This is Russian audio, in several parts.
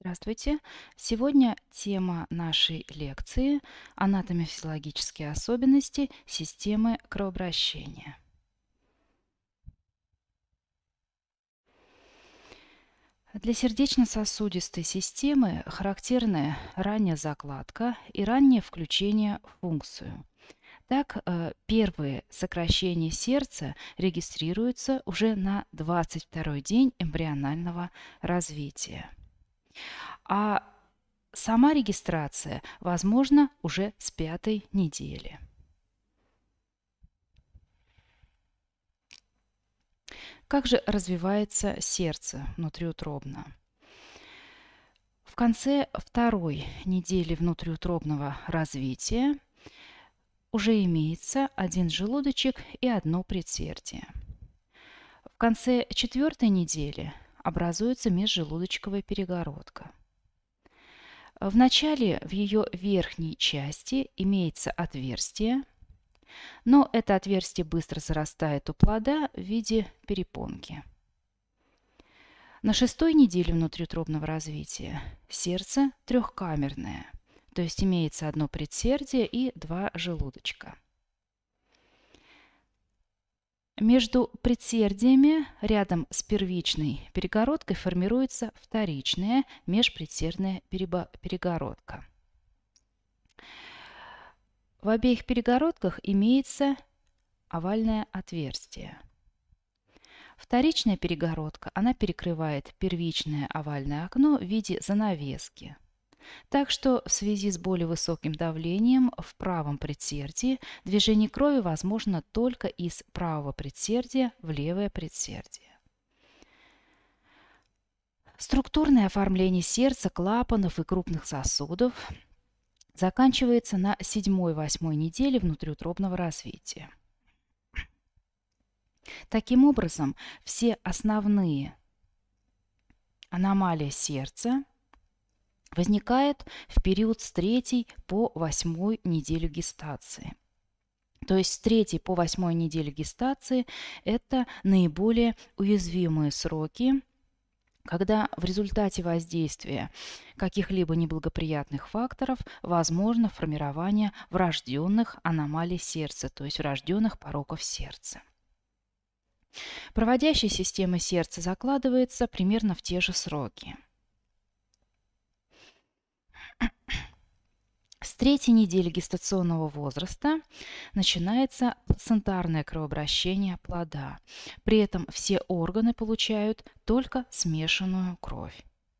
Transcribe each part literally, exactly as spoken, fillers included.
Здравствуйте! Сегодня тема нашей лекции — анатомофизиологические особенности системы кровообращения. Для сердечно-сосудистой системы характерны ранняя закладка и раннее включение в функцию. Так, э, первые сокращения сердца регистрируются уже на двадцать второй день эмбрионального развития. А сама регистрация возможна уже с пятой недели. Как же развивается сердце внутриутробно? В конце второй недели внутриутробного развития уже имеется один желудочек и одно предсердие. В конце четвертой недели образуется межжелудочковая перегородка. В начале в ее верхней части имеется отверстие, но это отверстие быстро зарастает у плода в виде перепонки. На шестой неделе внутриутробного развития сердце трехкамерное, то есть имеется одно предсердие и два желудочка. Между предсердиями рядом с первичной перегородкой формируется вторичная межпредсердная перегородка. В обеих перегородках имеется овальное отверстие. Вторичная перегородка, она перекрывает первичное овальное окно в виде занавески. Так что в связи с более высоким давлением в правом предсердии движение крови возможно только из правого предсердия в левое предсердие. Структурное оформление сердца, клапанов и крупных сосудов заканчивается на седьмой-восьмой неделе внутриутробного развития. Таким образом, все основные аномалии сердца возникают в период с третьей по восьмой неделю гестации. То есть с третьей по восьмой неделю гестации это наиболее уязвимые сроки, когда в результате воздействия каких-либо неблагоприятных факторов возможно формирование врожденных аномалий сердца, то есть врожденных пороков сердца. Проводящая система сердца закладывается примерно в те же сроки. С третьей недели гестационного возраста начинается плацентарное кровообращение плода. При этом все органы получают только смешанную кровь.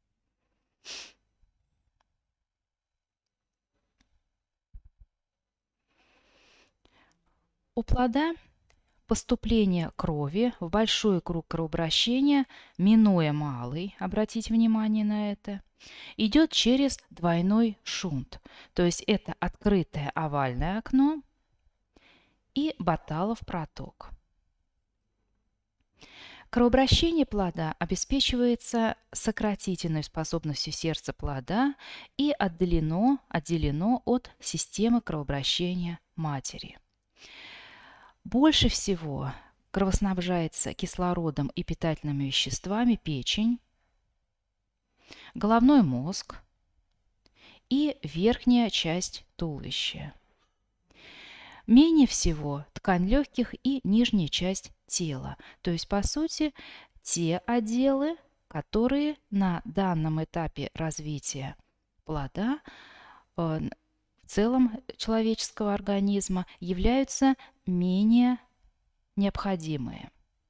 У плода поступление крови в большой круг кровообращения, минуя малый, обратите внимание на это, идет через двойной шунт, то есть это открытое овальное окно и Баталов проток. Кровообращение плода обеспечивается сократительной способностью сердца плода и отделено, отделено от системы кровообращения матери. Больше всего кровоснабжается кислородом и питательными веществами печень, головной мозг и верхняя часть туловища. Менее всего ткань легких и нижняя часть тела, то есть по сути те отделы, которые на данном этапе развития плода в целом человеческого организма являются менее необходимые.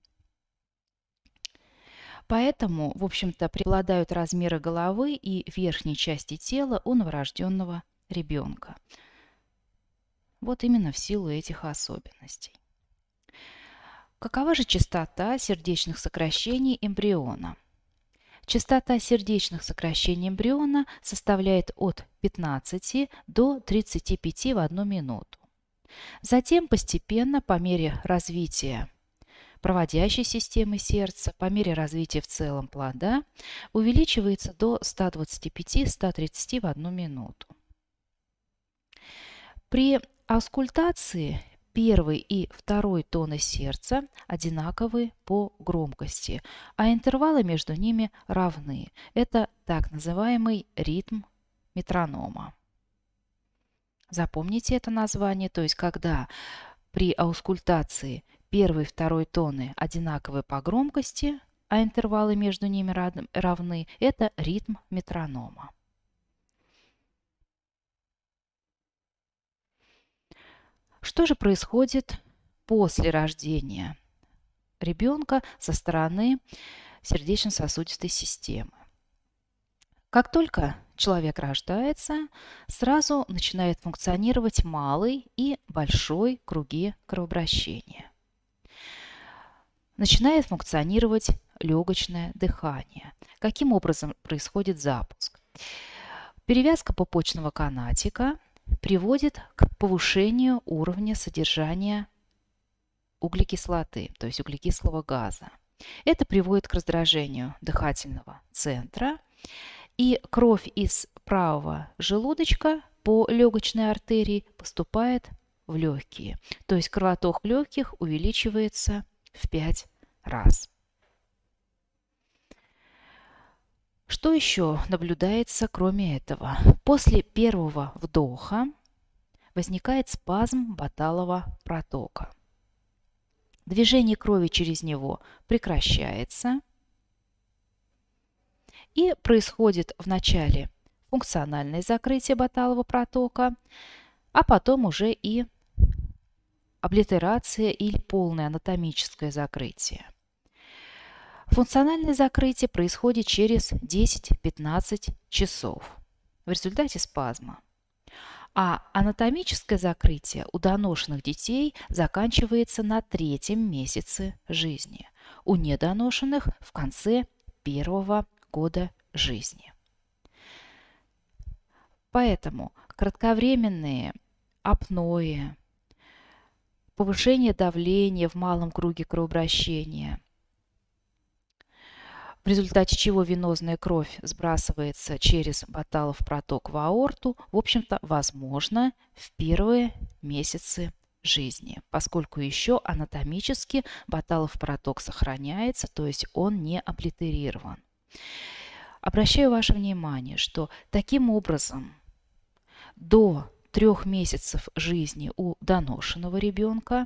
Поэтому, в общем-то, преобладают размеры головы и верхней части тела у новорожденного ребенка. Вот именно в силу этих особенностей. Какова же частота сердечных сокращений эмбриона? Частота сердечных сокращений эмбриона составляет от пятнадцати до тридцати пяти в одну минуту. Затем постепенно, по мере развития проводящей системы сердца, по мере развития в целом плода, увеличивается до ста двадцати пяти — ста тридцати в одну минуту. При аускультации первый и второй тоны сердца одинаковы по громкости, а интервалы между ними равны. Это так называемый ритм метронома. Запомните это название, то есть когда при аускультации первый и второй тоны одинаковы по громкости, а интервалы между ними равны, это ритм метронома. Что же происходит после рождения ребенка со стороны сердечно-сосудистой системы? Как только человек рождается, сразу начинает функционировать малый и большой круги кровообращения. Начинает функционировать легочное дыхание. Каким образом происходит запуск? Перевязка пупочного канатика приводит к повышению уровня содержания углекислоты, то есть углекислого газа. Это приводит к раздражению дыхательного центра, и кровь из правого желудочка по легочной артерии поступает в легкие. То есть кровоток легких увеличивается в пять раз. Что еще наблюдается, кроме этого? После первого вдоха возникает спазм баталового протока. Движение крови через него прекращается. И происходит вначале функциональное закрытие баталового протока, а потом уже и облитерация или полное анатомическое закрытие. Функциональное закрытие происходит через десять-пятнадцать часов в результате спазма. А анатомическое закрытие у доношенных детей заканчивается на третьем месяце жизни, у недоношенных в конце первого года жизни. Поэтому кратковременные апноэ, повышение давления в малом круге кровообращения, в результате чего венозная кровь сбрасывается через баталов проток в аорту, в общем-то, возможно в первые месяцы жизни, поскольку еще анатомически баталов проток сохраняется, то есть он не облитерирован. Обращаю ваше внимание, что таким образом до трех месяцев жизни у доношенного ребенка,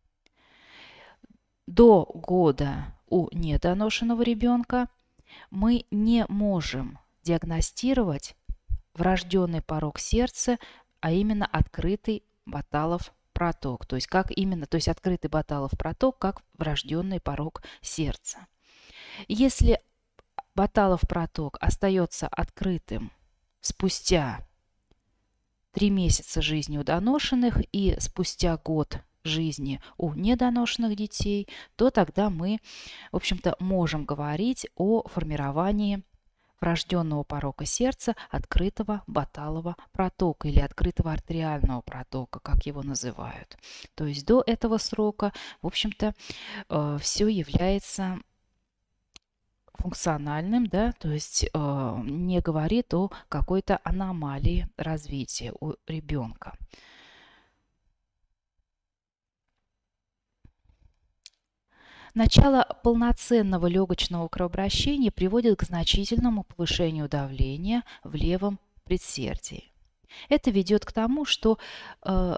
до года у недоношенного ребенка мы не можем диагностировать врожденный порок сердца, а именно открытый баталов проток. То есть как именно, то есть открытый баталов проток как врожденный порок сердца. Если баталов проток остается открытым спустя три месяца жизни у доношенных и спустя год жизни у недоношенных детей, то тогда мы, в общем-то, можем говорить о формировании врожденного порока сердца открытого баталового протока или открытого артериального протока, как его называют. То есть до этого срока, в общем-то, э, все является функциональным, да, то есть э, не говорит о какой-то аномалии развития у ребенка. Начало полноценного легочного кровообращения приводит к значительному повышению давления в левом предсердии. Это ведет к тому, что э,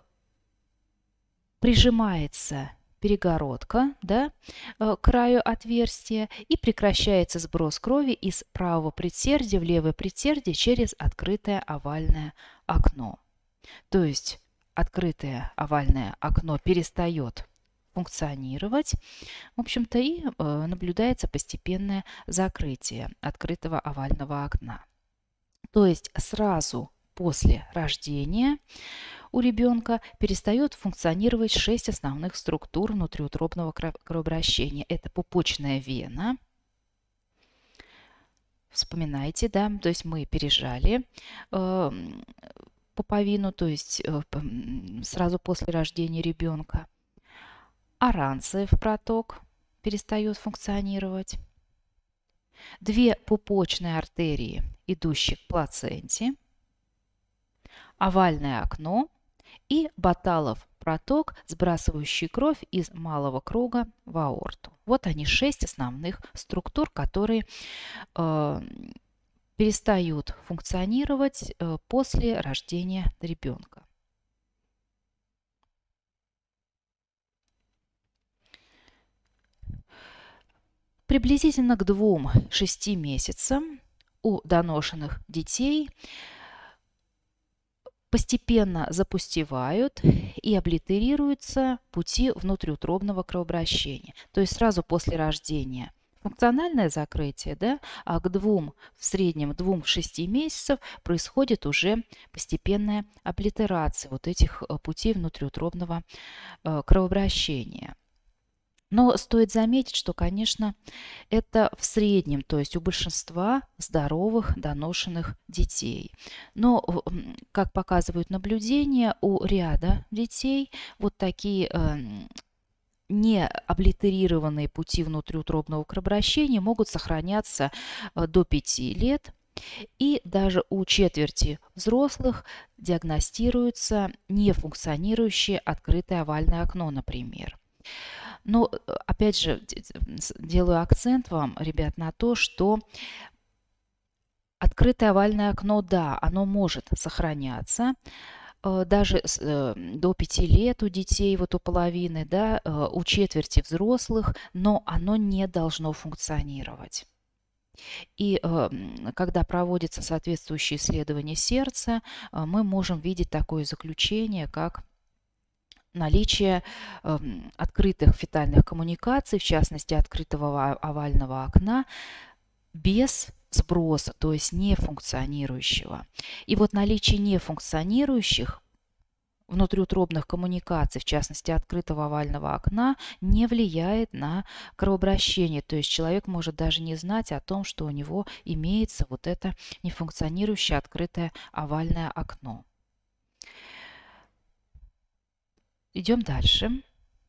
прижимается перегородка, да, к краю отверстия и прекращается сброс крови из правого предсердия в левое предсердие через открытое овальное окно. То есть открытое овальное окно перестает функционировать, в общем-то, и э, наблюдается постепенное закрытие открытого овального окна. То есть сразу после рождения у ребенка перестает функционировать шесть основных структур внутриутробного кровообращения. Это пупочная вена. Вспоминайте, да, то есть мы пережали э, пуповину, то есть э, сразу после рождения ребенка. Аранцев проток перестает функционировать. Две пупочные артерии, идущие к плаценте. Овальное окно и баталов проток, сбрасывающий кровь из малого круга в аорту. Вот они, шесть основных структур, которые э, перестают функционировать э, после рождения ребенка. Приблизительно к двум-шести месяцам у доношенных детей постепенно запустевают и облитерируются пути внутриутробного кровообращения. То есть сразу после рождения функциональное закрытие, да, а к двум, в среднем двум-шести месяцев происходит уже постепенная облитерация вот этих путей внутриутробного э, кровообращения. Но стоит заметить, что, конечно, это в среднем, то есть у большинства здоровых доношенных детей. Но, как показывают наблюдения, у ряда детей вот такие э, не облитерированные пути внутриутробного кровообращения могут сохраняться э, до пяти лет. И даже у четверти взрослых диагностируется нефункционирующее открытое овальное окно, например. Но, опять же, делаю акцент вам, ребят, на то, что открытое овальное окно, да, оно может сохраняться даже до пяти лет у детей, вот у половины, да, у четверти взрослых, но оно не должно функционировать. И когда проводится соответствующее исследование сердца, мы можем видеть такое заключение, как наличие э, открытых фетальных коммуникаций, в частности открытого овального окна, без сброса, то есть не функционирующего. И вот наличие нефункционирующих внутриутробных коммуникаций, в частности открытого овального окна, не влияет на кровообращение. То есть человек может даже не знать о том, что у него имеется вот это нефункционирующее открытое овальное окно. Идем дальше.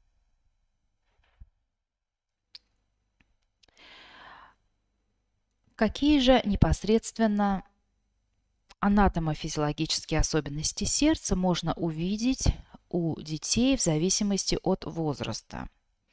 Какие же непосредственно анатомофизиологические особенности сердца можно увидеть у детей в зависимости от возраста?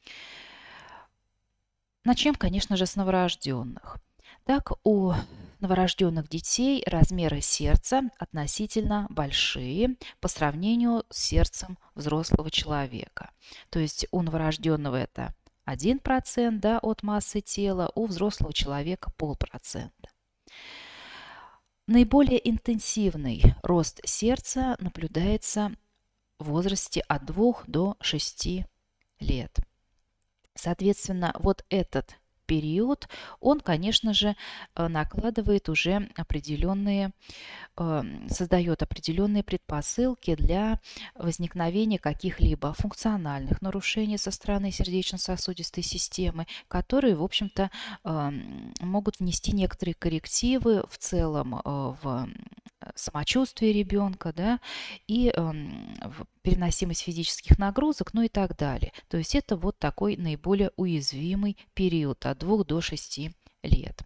Начнем, конечно же, с новорожденных. Так, у новорожденных детей размеры сердца относительно большие по сравнению с сердцем взрослого человека. То есть у новорожденного это один процент, да, от массы тела, у взрослого человека полпроцента. Наиболее интенсивный рост сердца наблюдается в возрасте от двух до шести лет. Соответственно, вот этот период, он, конечно же, накладывает уже определенные, создает определенные предпосылки для возникновения каких-либо функциональных нарушений со стороны сердечно-сосудистой системы, которые, в общем-то, могут внести некоторые коррективы в целом в самочувствие ребенка, да, и в переносимость физических нагрузок, ну и так далее. То есть это вот такой наиболее уязвимый период от двух до шести лет.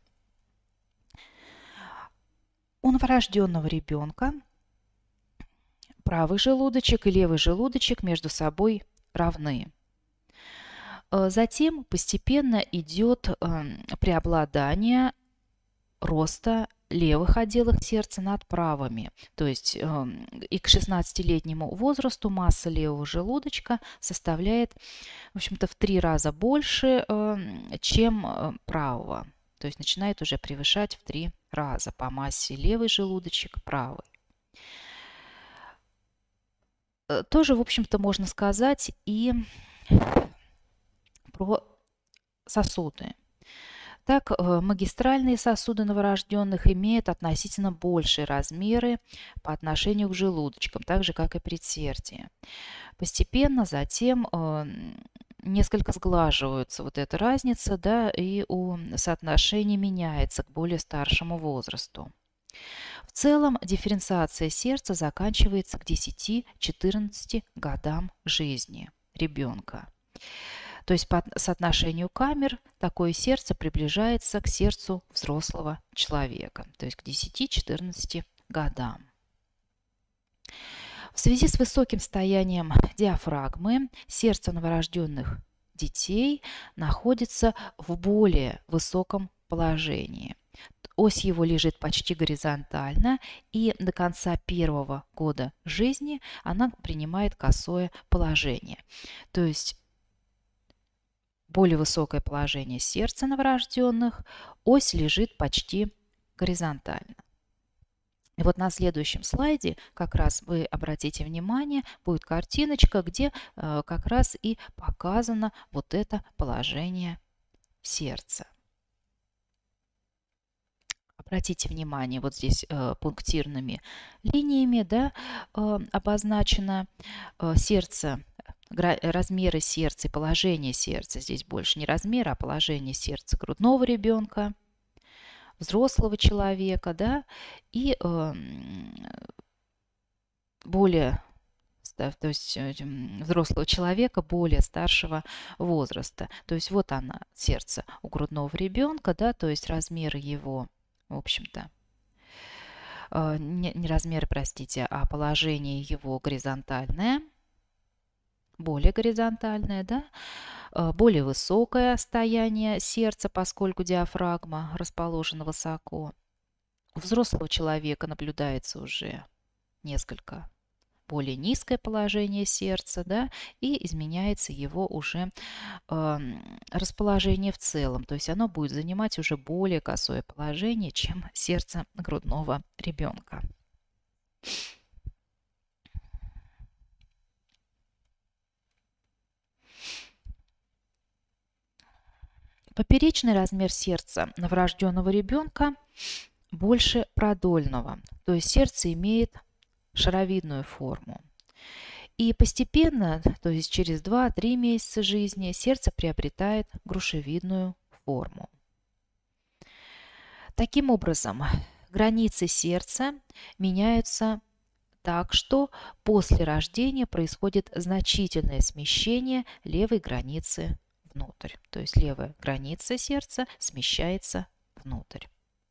У новорожденного ребенка правый желудочек и левый желудочек между собой равны. Затем постепенно идет преобладание роста левых отделов сердца над правыми. То есть э, и к шестнадцатилетнему возрасту масса левого желудочка составляет, в общем-то, в три раза больше, э, чем э, правого. То есть начинает уже превышать в три раза по массе левый желудочек правый. Э, тоже, в общем-то, можно сказать и про сосуды. Так, магистральные сосуды новорожденных имеют относительно большие размеры по отношению к желудочкам, так же, как и предсердие. Постепенно затем э, несколько сглаживается вот эта разница, да, и у соотношение меняется к более старшему возрасту. В целом дифференциация сердца заканчивается к десяти-четырнадцати годам жизни ребенка. То есть по соотношению камер такое сердце приближается к сердцу взрослого человека, то есть к десяти-четырнадцати годам. В связи с высоким состоянием диафрагмы сердце новорожденных детей находится в более высоком положении. Ось его лежит почти горизонтально, и до конца первого года жизни она принимает косое положение. То есть более высокое положение сердца новорожденных, ось лежит почти горизонтально. И вот на следующем слайде как раз вы обратите внимание, будет картиночка, где э, как раз и показано вот это положение сердца. Обратите внимание, вот здесь э, пунктирными линиями, да, э, обозначено э, сердце, размеры сердца и положение сердца. Здесь больше не размер, а положение сердца грудного ребенка, взрослого человека, да, и э, более, то есть взрослого человека более старшего возраста. То есть вот она, сердце у грудного ребенка, да, то есть размеры его, в общем-то, э, не, не размеры, простите, а положение его горизонтальное, более горизонтальное, да, более высокое состояние сердца, поскольку диафрагма расположена высоко. У взрослого человека наблюдается уже несколько более низкое положение сердца, да, и изменяется его уже э, расположение в целом. То есть оно будет занимать уже более косое положение, чем сердце грудного ребенка. Поперечный размер сердца новорожденного ребенка больше продольного, то есть сердце имеет шаровидную форму. И постепенно, то есть через два-три месяца жизни, сердце приобретает грушевидную форму. Таким образом, границы сердца меняются так, что после рождения происходит значительное смещение левой границы внутрь. То есть левая граница сердца смещается внутрь.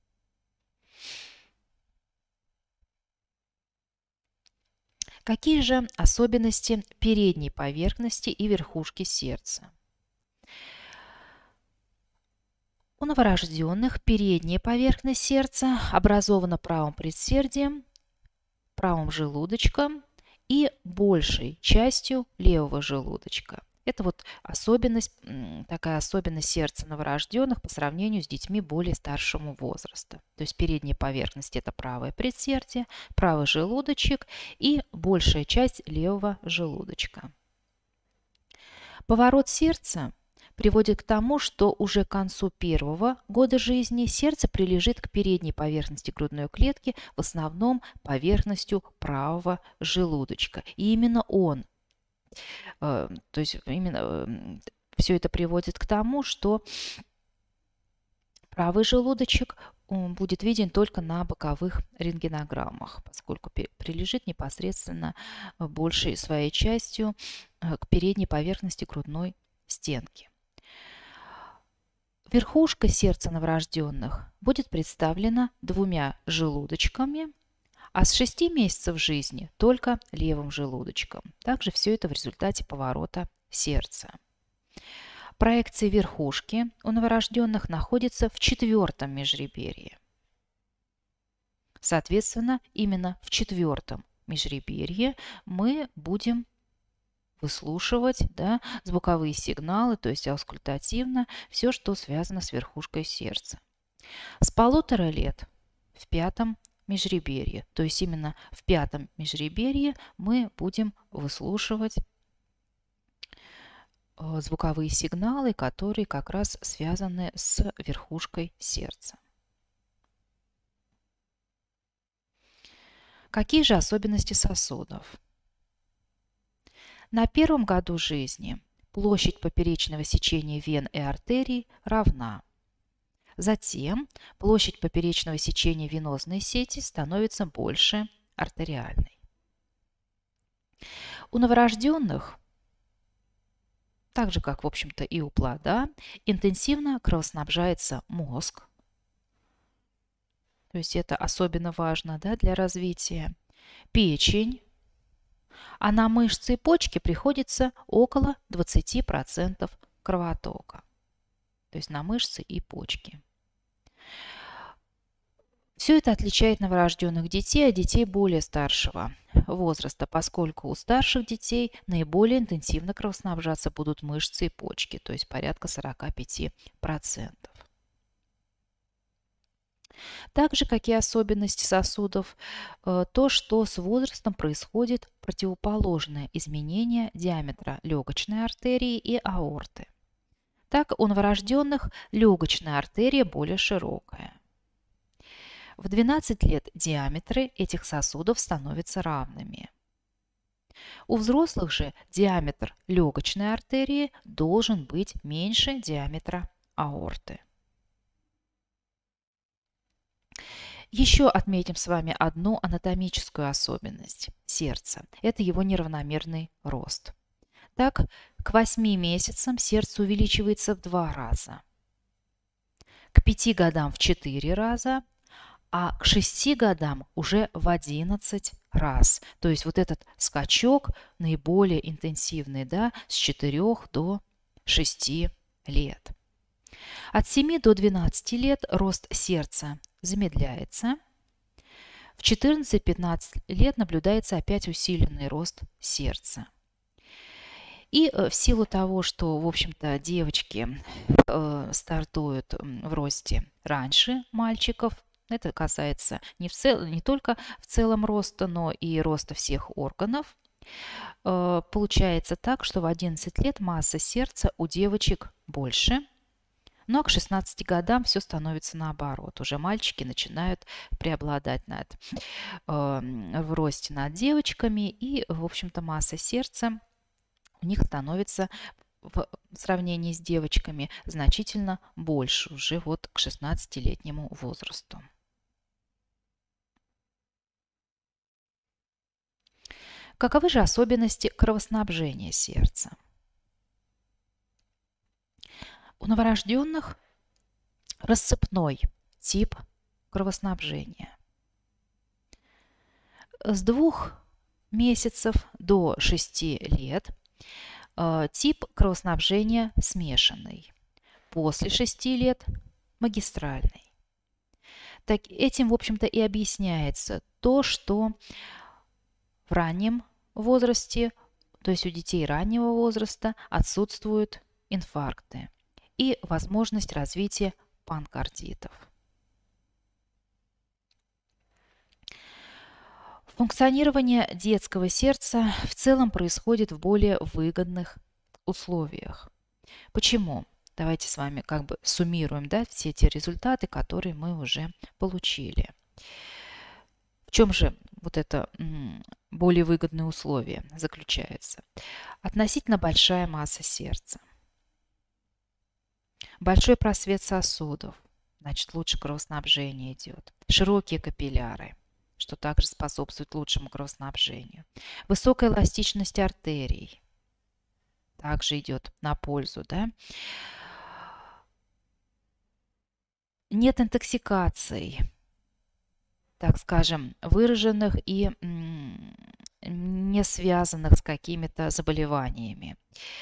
Какие же особенности передней поверхности и верхушки сердца? У новорожденных передняя поверхность сердца образована правым предсердием, правым желудочком и большей частью левого желудочка. Это вот особенность, такая особенность сердца новорожденных по сравнению с детьми более старшего возраста. То есть передняя поверхность – это правое предсердие, правый желудочек и большая часть левого желудочка. Поворот сердца приводит к тому, что уже к концу первого года жизни сердце прилежит к передней поверхности грудной клетки, в основном поверхностью правого желудочка. И именно он, то есть именно все это приводит к тому, что правый желудочек будет виден только на боковых рентгенограммах, поскольку прилежит непосредственно большей своей частью к передней поверхности грудной стенки. Верхушка сердца новорожденных будет представлена двумя желудочками, а с шести месяцев жизни только левым желудочком. Также все это в результате поворота сердца. Проекция верхушки у новорожденных находится в четвертом межреберье. Соответственно, именно в четвертом межреберье мы будем выслушивать, да, звуковые сигналы, то есть аускультативно, все, что связано с верхушкой сердца. С полутора лет в пятом межреберье, то есть именно в пятом межреберье мы будем выслушивать звуковые сигналы, которые как раз связаны с верхушкой сердца. Какие же особенности сосудов? На первом году жизни площадь поперечного сечения вен и артерий равна. Затем площадь поперечного сечения венозной сети становится больше артериальной. У новорожденных, так же как, в общем-то, и у плода, интенсивно кровоснабжается мозг. То есть это особенно важно, да, для развития. Печень, а на мышцы и почки приходится около двадцати процентов кровотока. То есть на мышцы и почки. Все это отличает новорожденных детей от детей более старшего возраста, поскольку у старших детей наиболее интенсивно кровоснабжаться будут мышцы и почки, то есть порядка сорока пяти процентов. Так же, как и особенности сосудов, то, что с возрастом происходит противоположное изменение диаметра легочной артерии и аорты. Так, у новорожденных легочная артерия более широкая. В двенадцать лет диаметры этих сосудов становятся равными. У взрослых же диаметр легочной артерии должен быть меньше диаметра аорты. Еще отметим с вами одну анатомическую особенность сердца. Это его неравномерный рост. Так, к восьми месяцам сердце увеличивается в два раза, к пяти годам в четыре раза, а к шести годам уже в одиннадцать раз. То есть вот этот скачок наиболее интенсивный, да, с четырёх до шести лет. От семи до двенадцати лет рост сердца замедляется. В четырнадцать-пятнадцать лет наблюдается опять усиленный рост сердца. И в силу того, что, в общем-то, девочки э, стартуют в росте раньше мальчиков, это касается не, в цел, не только в целом роста, но и роста всех органов. Э, получается так, что в одиннадцать лет масса сердца у девочек больше, но к шестнадцати годам все становится наоборот. Уже мальчики начинают преобладать над, э, в росте над девочками, и, в общем-то, масса сердца у них становится в сравнении с девочками значительно больше уже вот к шестнадцатилетнему возрасту. Каковы же особенности кровоснабжения сердца? У новорожденных рассыпной тип кровоснабжения. С двух месяцев до шести лет э, тип кровоснабжения смешанный. После шести лет магистральный. Так, этим, в общем-то, и объясняется то, что в раннем возрасте, то есть у детей раннего возраста, отсутствуют инфаркты и возможность развития панкардитов. Функционирование детского сердца в целом происходит в более выгодных условиях. Почему? Давайте с вами как бы суммируем, да, все те результаты, которые мы уже получили. В чем же вот это более выгодные условия заключается? Относительно большая масса сердца. Большой просвет сосудов, значит, лучше кровоснабжение идет. Широкие капилляры, что также способствует лучшему кровоснабжению. Высокая эластичность артерий также идет на пользу, да. Нет интоксикаций, так скажем, выраженных и не связанных с какими-то заболеваниями.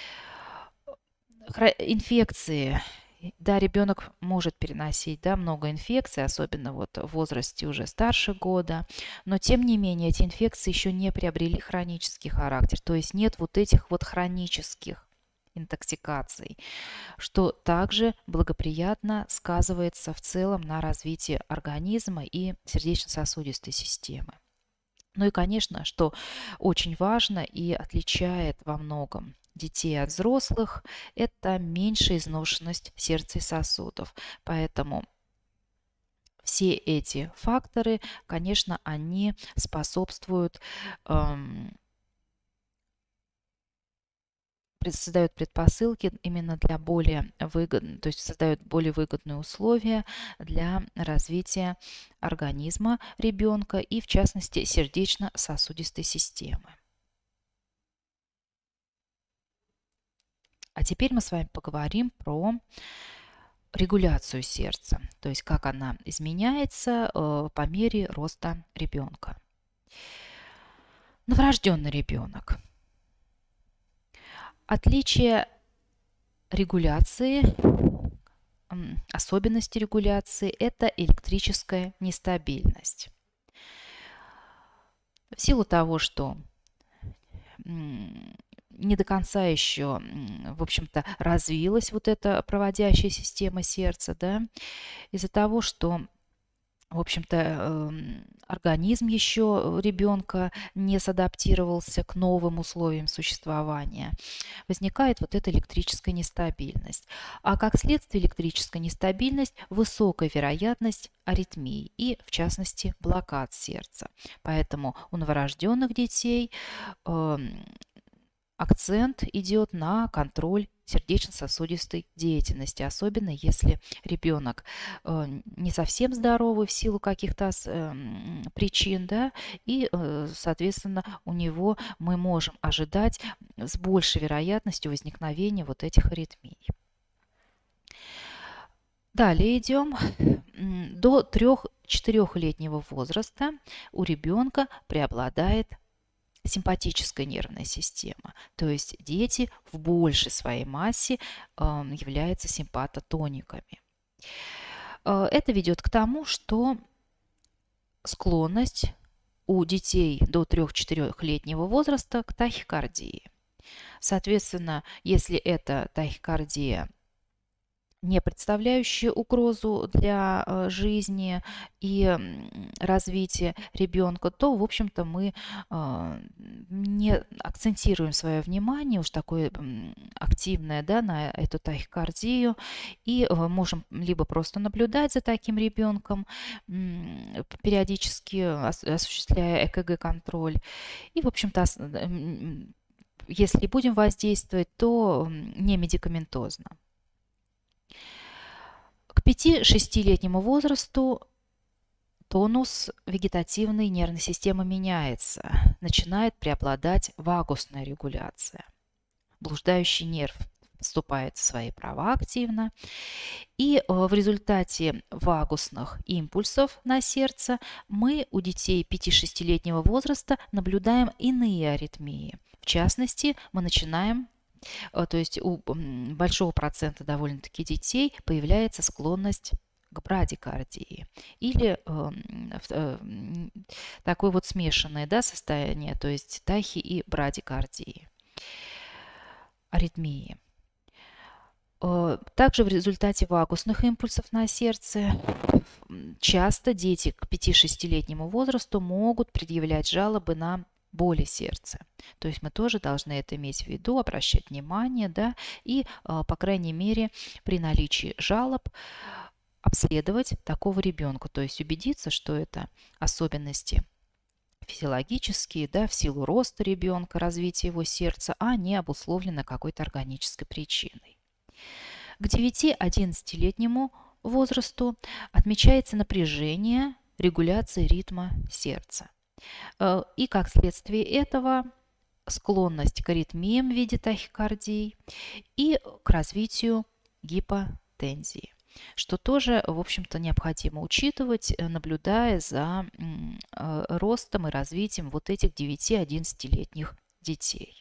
Инфекции. Да, ребенок может переносить, да, много инфекций, особенно вот в возрасте уже старше года, но тем не менее эти инфекции еще не приобрели хронический характер, то есть нет вот этих вот хронических интоксикаций, что также благоприятно сказывается в целом на развитии организма и сердечно-сосудистой системы. Ну и, конечно, что очень важно и отличает во многом детей от взрослых, это меньшая изношенность сердца и сосудов. Поэтому все эти факторы, конечно, они способствуют, эм, создают предпосылки именно для более выгодных, то есть создают более выгодные условия для развития организма ребенка и, в частности, сердечно-сосудистой системы. А теперь мы с вами поговорим про регуляцию сердца, то есть как она изменяется э, по мере роста ребенка. Новорожденный ребенок. Отличие регуляции, особенности регуляции – это электрическая нестабильность. В силу того, что не до конца еще, в общем-то, развилась вот эта проводящая система сердца, да, из-за того, что, в общем-то, организм еще ребенка не садаптировался к новым условиям существования, возникает вот эта электрическая нестабильность. А как следствие электрической нестабильность – высокая вероятность аритмий и, в частности, блокад сердца. Поэтому у новорожденных детей э, акцент идет на контроль сердечно-сосудистой деятельности, особенно если ребенок э, не совсем здоровый в силу каких-то э, причин, да, и, э, соответственно, у него мы можем ожидать с большей вероятностью возникновения вот этих аритмий. Далее идем. До трёх-четырёхлетнего возраста у ребенка преобладает симпатическая нервная система, то есть дети в большей своей массе э, являются симпатотониками. Э, это ведет к тому, что склонность у детей до трёх-четырёхлетнего возраста к тахикардии. Соответственно, если это тахикардия, не представляющие угрозу для э, жизни и м, развития ребенка, то, в общем-то, мы э, не акцентируем свое внимание уж такое м, активное, да, на эту тахикардию и э, можем либо просто наблюдать за таким ребенком, м, периодически ос осуществляя ЭКГ-контроль. И, в общем-то, если будем воздействовать, то не медикаментозно. К пяти-шестилетнему возрасту тонус вегетативной нервной системы меняется, начинает преобладать вагусная регуляция. Блуждающий нерв вступает в свои права активно, и в результате вагусных импульсов на сердце мы у детей пяти-шестилетнего возраста наблюдаем иные аритмии. В частности, мы начинаем То есть у большого процента довольно-таки детей появляется склонность к брадикардии или э, э, такое вот смешанное, да, состояние, то есть тахи и брадикардии, аритмии. Также в результате вагусных импульсов на сердце часто дети к пяти-шестилетнему возрасту могут предъявлять жалобы на боли сердца. То есть мы тоже должны это иметь в виду, обращать внимание, да, и, по крайней мере, при наличии жалоб обследовать такого ребенка, то есть убедиться, что это особенности физиологические, да, в силу роста ребенка, развития его сердца, а не обусловлены какой-то органической причиной. К девяти-одиннадцатилетнему возрасту отмечается напряжение регуляции ритма сердца. И как следствие этого склонность к аритмиям в виде тахикардий и к развитию гипотензии, что тоже, в общем-то, необходимо учитывать, наблюдая за ростом и развитием вот этих девяти-одиннадцатилетних детей.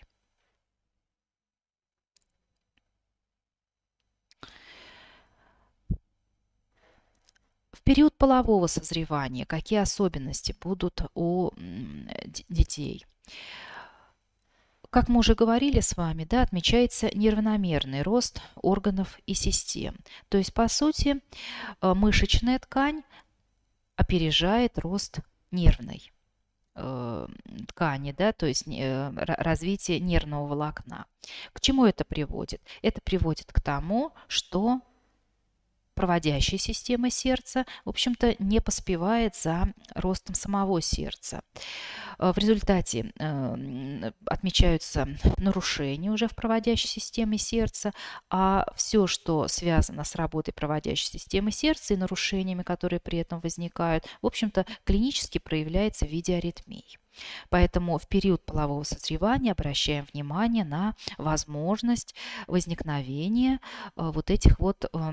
В период полового созревания какие особенности будут у детей? Как мы уже говорили с вами, да, отмечается неравномерный рост органов и систем. То есть, по сути, мышечная ткань опережает рост нервной э, ткани, да, то есть э, развитие нервного волокна. К чему это приводит? Это приводит к тому, что проводящая система сердца, в общем-то, не поспевает за ростом самого сердца. В результате э, отмечаются нарушения уже в проводящей системе сердца, а все, что связано с работой проводящей системы сердца и нарушениями, которые при этом возникают, в общем-то, клинически проявляется в виде аритмий. Поэтому в период полового созревания обращаем внимание на возможность возникновения э, вот этих вот э,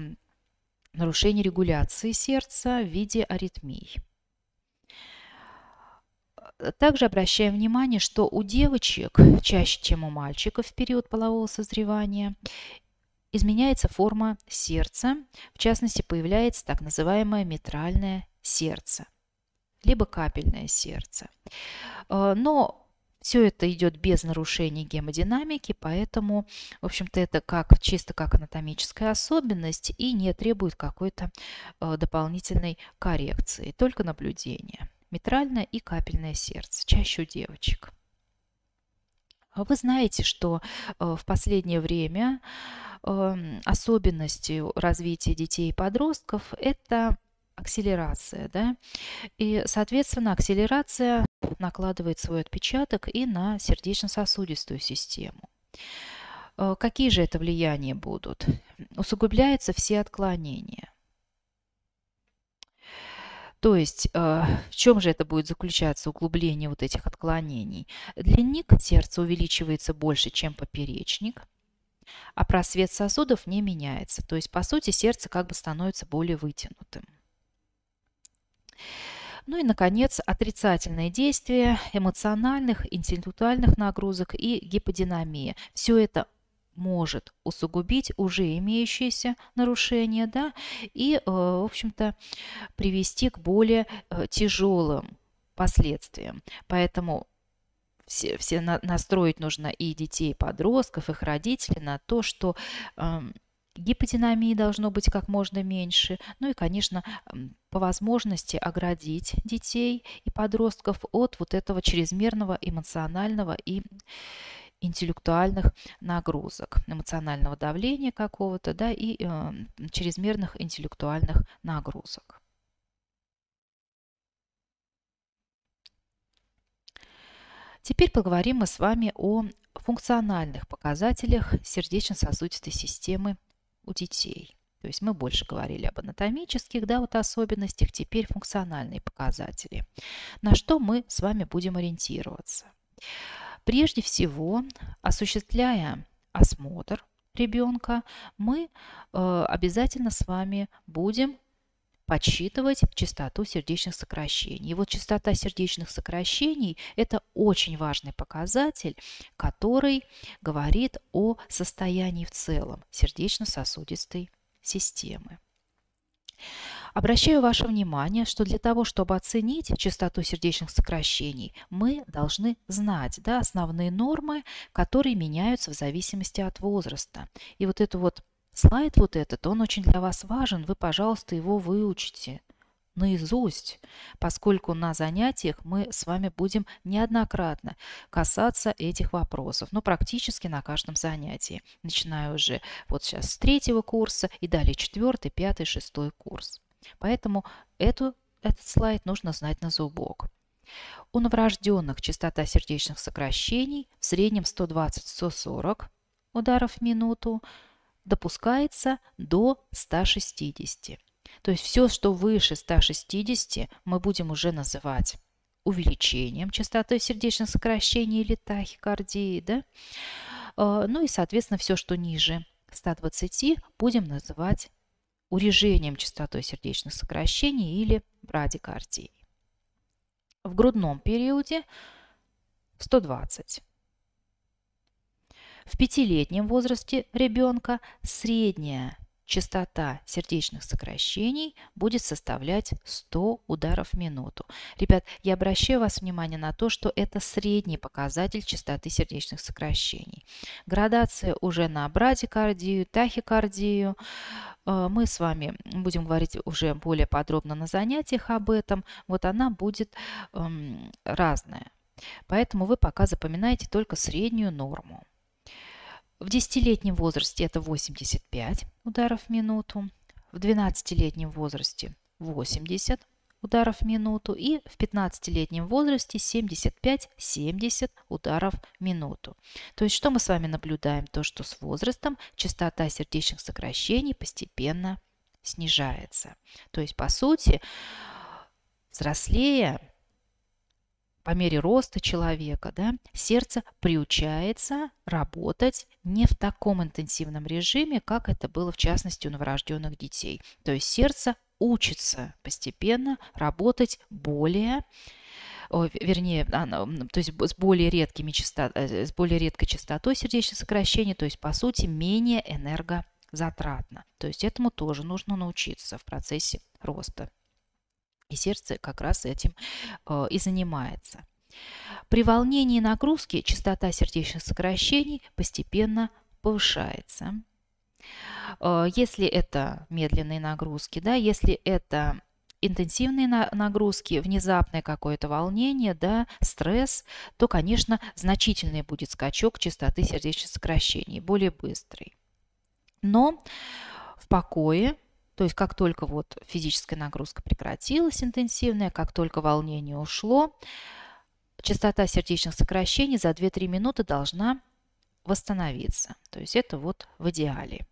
нарушений регуляции сердца в виде аритмий. Также обращаем внимание, что у девочек чаще, чем у мальчиков в период полового созревания, изменяется форма сердца, в частности, появляется так называемое митральное сердце, либо капельное сердце. Но все это идет без нарушений гемодинамики, поэтому, в общем-то, это как, чисто как анатомическая особенность и не требует какой-то дополнительной коррекции, только наблюдение. Митральное и капельное сердце, чаще у девочек. Вы знаете, что в последнее время особенностью развития детей и подростков – это акселерация, да? И, соответственно, акселерация накладывает свой отпечаток и на сердечно-сосудистую систему. Какие же это влияния будут? Усугубляются все отклонения. То есть в чем же это будет заключаться, углубление вот этих отклонений? Длинник сердца увеличивается больше, чем поперечник, а просвет сосудов не меняется. То есть, по сути, сердце как бы становится более вытянутым. Ну и, наконец, отрицательное действие эмоциональных, интеллектуальных нагрузок и гиподинамия. Все это может усугубить уже имеющиеся нарушения, да, и, в общем-то, привести к более тяжелым последствиям. Поэтому все, все настроить нужно и детей, и подростков, их родителей на то, что гиподинамии должно быть как можно меньше. Ну и, конечно, по возможности оградить детей и подростков от вот этого чрезмерного эмоционального и интеллектуальных нагрузок, эмоционального давления какого-то, да, и э, чрезмерных интеллектуальных нагрузок. Теперь поговорим мы с вами о функциональных показателях сердечно-сосудистой системы у детей. То есть мы больше говорили об анатомических, да, вот особенностях, теперь функциональные показатели. На что мы с вами будем ориентироваться? Прежде всего, осуществляя осмотр ребенка, мы э, обязательно с вами будем подсчитывать частоту сердечных сокращений. И вот частота сердечных сокращений – это очень важный показатель, который говорит о состоянии в целом сердечно-сосудистой системы. Обращаю ваше внимание, что для того, чтобы оценить частоту сердечных сокращений, мы должны знать, да, основные нормы, которые меняются в зависимости от возраста. И вот это вот слайд вот этот, он очень для вас важен, вы, пожалуйста, его выучите наизусть, поскольку на занятиях мы с вами будем неоднократно касаться этих вопросов, но практически на каждом занятии, начиная уже вот сейчас с третьего курса и далее четвертый, пятый, шестой курс. Поэтому эту, этот слайд нужно знать на зубок. У новорожденных частота сердечных сокращений в среднем сто двадцать — сто сорок ударов в минуту, допускается до ста шестидесяти. То есть все, что выше ста шестидесяти, мы будем уже называть увеличением частоты сердечных сокращений или тахикардии, да? Ну и, соответственно, все, что ниже ста двадцати, будем называть урежением частотой сердечных сокращений или брадикардией. В грудном периоде сто двадцать. В пятилетнем возрасте ребенка средняя частота сердечных сокращений будет составлять сто ударов в минуту. Ребят, я обращаю вас внимание на то, что это средний показатель частоты сердечных сокращений. Градация уже на брадикардию, тахикардию. Мы с вами будем говорить уже более подробно на занятиях об этом. Вот она будет эм, разная. Поэтому вы пока запоминаете только среднюю норму. В десятилетнем возрасте это восемьдесят пять ударов в минуту, в двенадцатилетнем возрасте восемьдесят ударов в минуту и в пятнадцатилетнем возрасте семьдесят пять — семьдесят ударов в минуту. То есть что мы с вами наблюдаем? То, что с возрастом частота сердечных сокращений постепенно снижается. То есть, по сути, взрослея, по мере роста человека, да, сердце приучается работать не в таком интенсивном режиме, как это было в частности у новорожденных детей. То есть сердце учится постепенно работать более о, вернее, она, то есть с более, редкими частот, с более редкой частотой сердечных сокращений, то есть, по сути, менее энергозатратно. То есть этому тоже нужно научиться в процессе роста. И сердце как раз этим э, и занимается. При волнении и нагрузке частота сердечных сокращений постепенно повышается. Если это медленные нагрузки, да, если это интенсивные нагрузки, внезапное какое-то волнение, да, стресс, то, конечно, значительный будет скачок частоты сердечных сокращений, более быстрый. Но в покое, то есть как только вот физическая нагрузка прекратилась интенсивная, как только волнение ушло, частота сердечных сокращений за две-три минуты должна восстановиться. То есть это вот в идеале.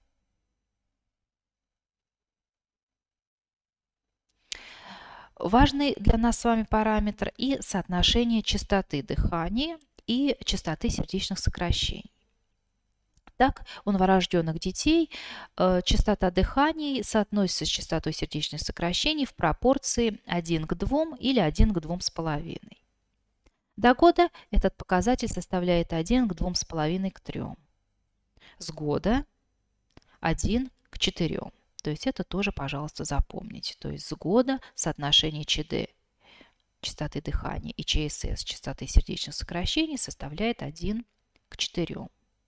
Важный для нас с вами параметр и соотношение частоты дыхания и частоты сердечных сокращений. Так, у новорожденных детей э, частота дыхания соотносится с частотой сердечных сокращений в пропорции один к двум или один к двум с половиной. До года этот показатель составляет один к двум с половиной к трем. С года один к четырем. То есть это тоже, пожалуйста, запомните. То есть с года соотношение ЧД, частоты дыхания, и ЧСС, частоты сердечных сокращений, составляет один к четырем.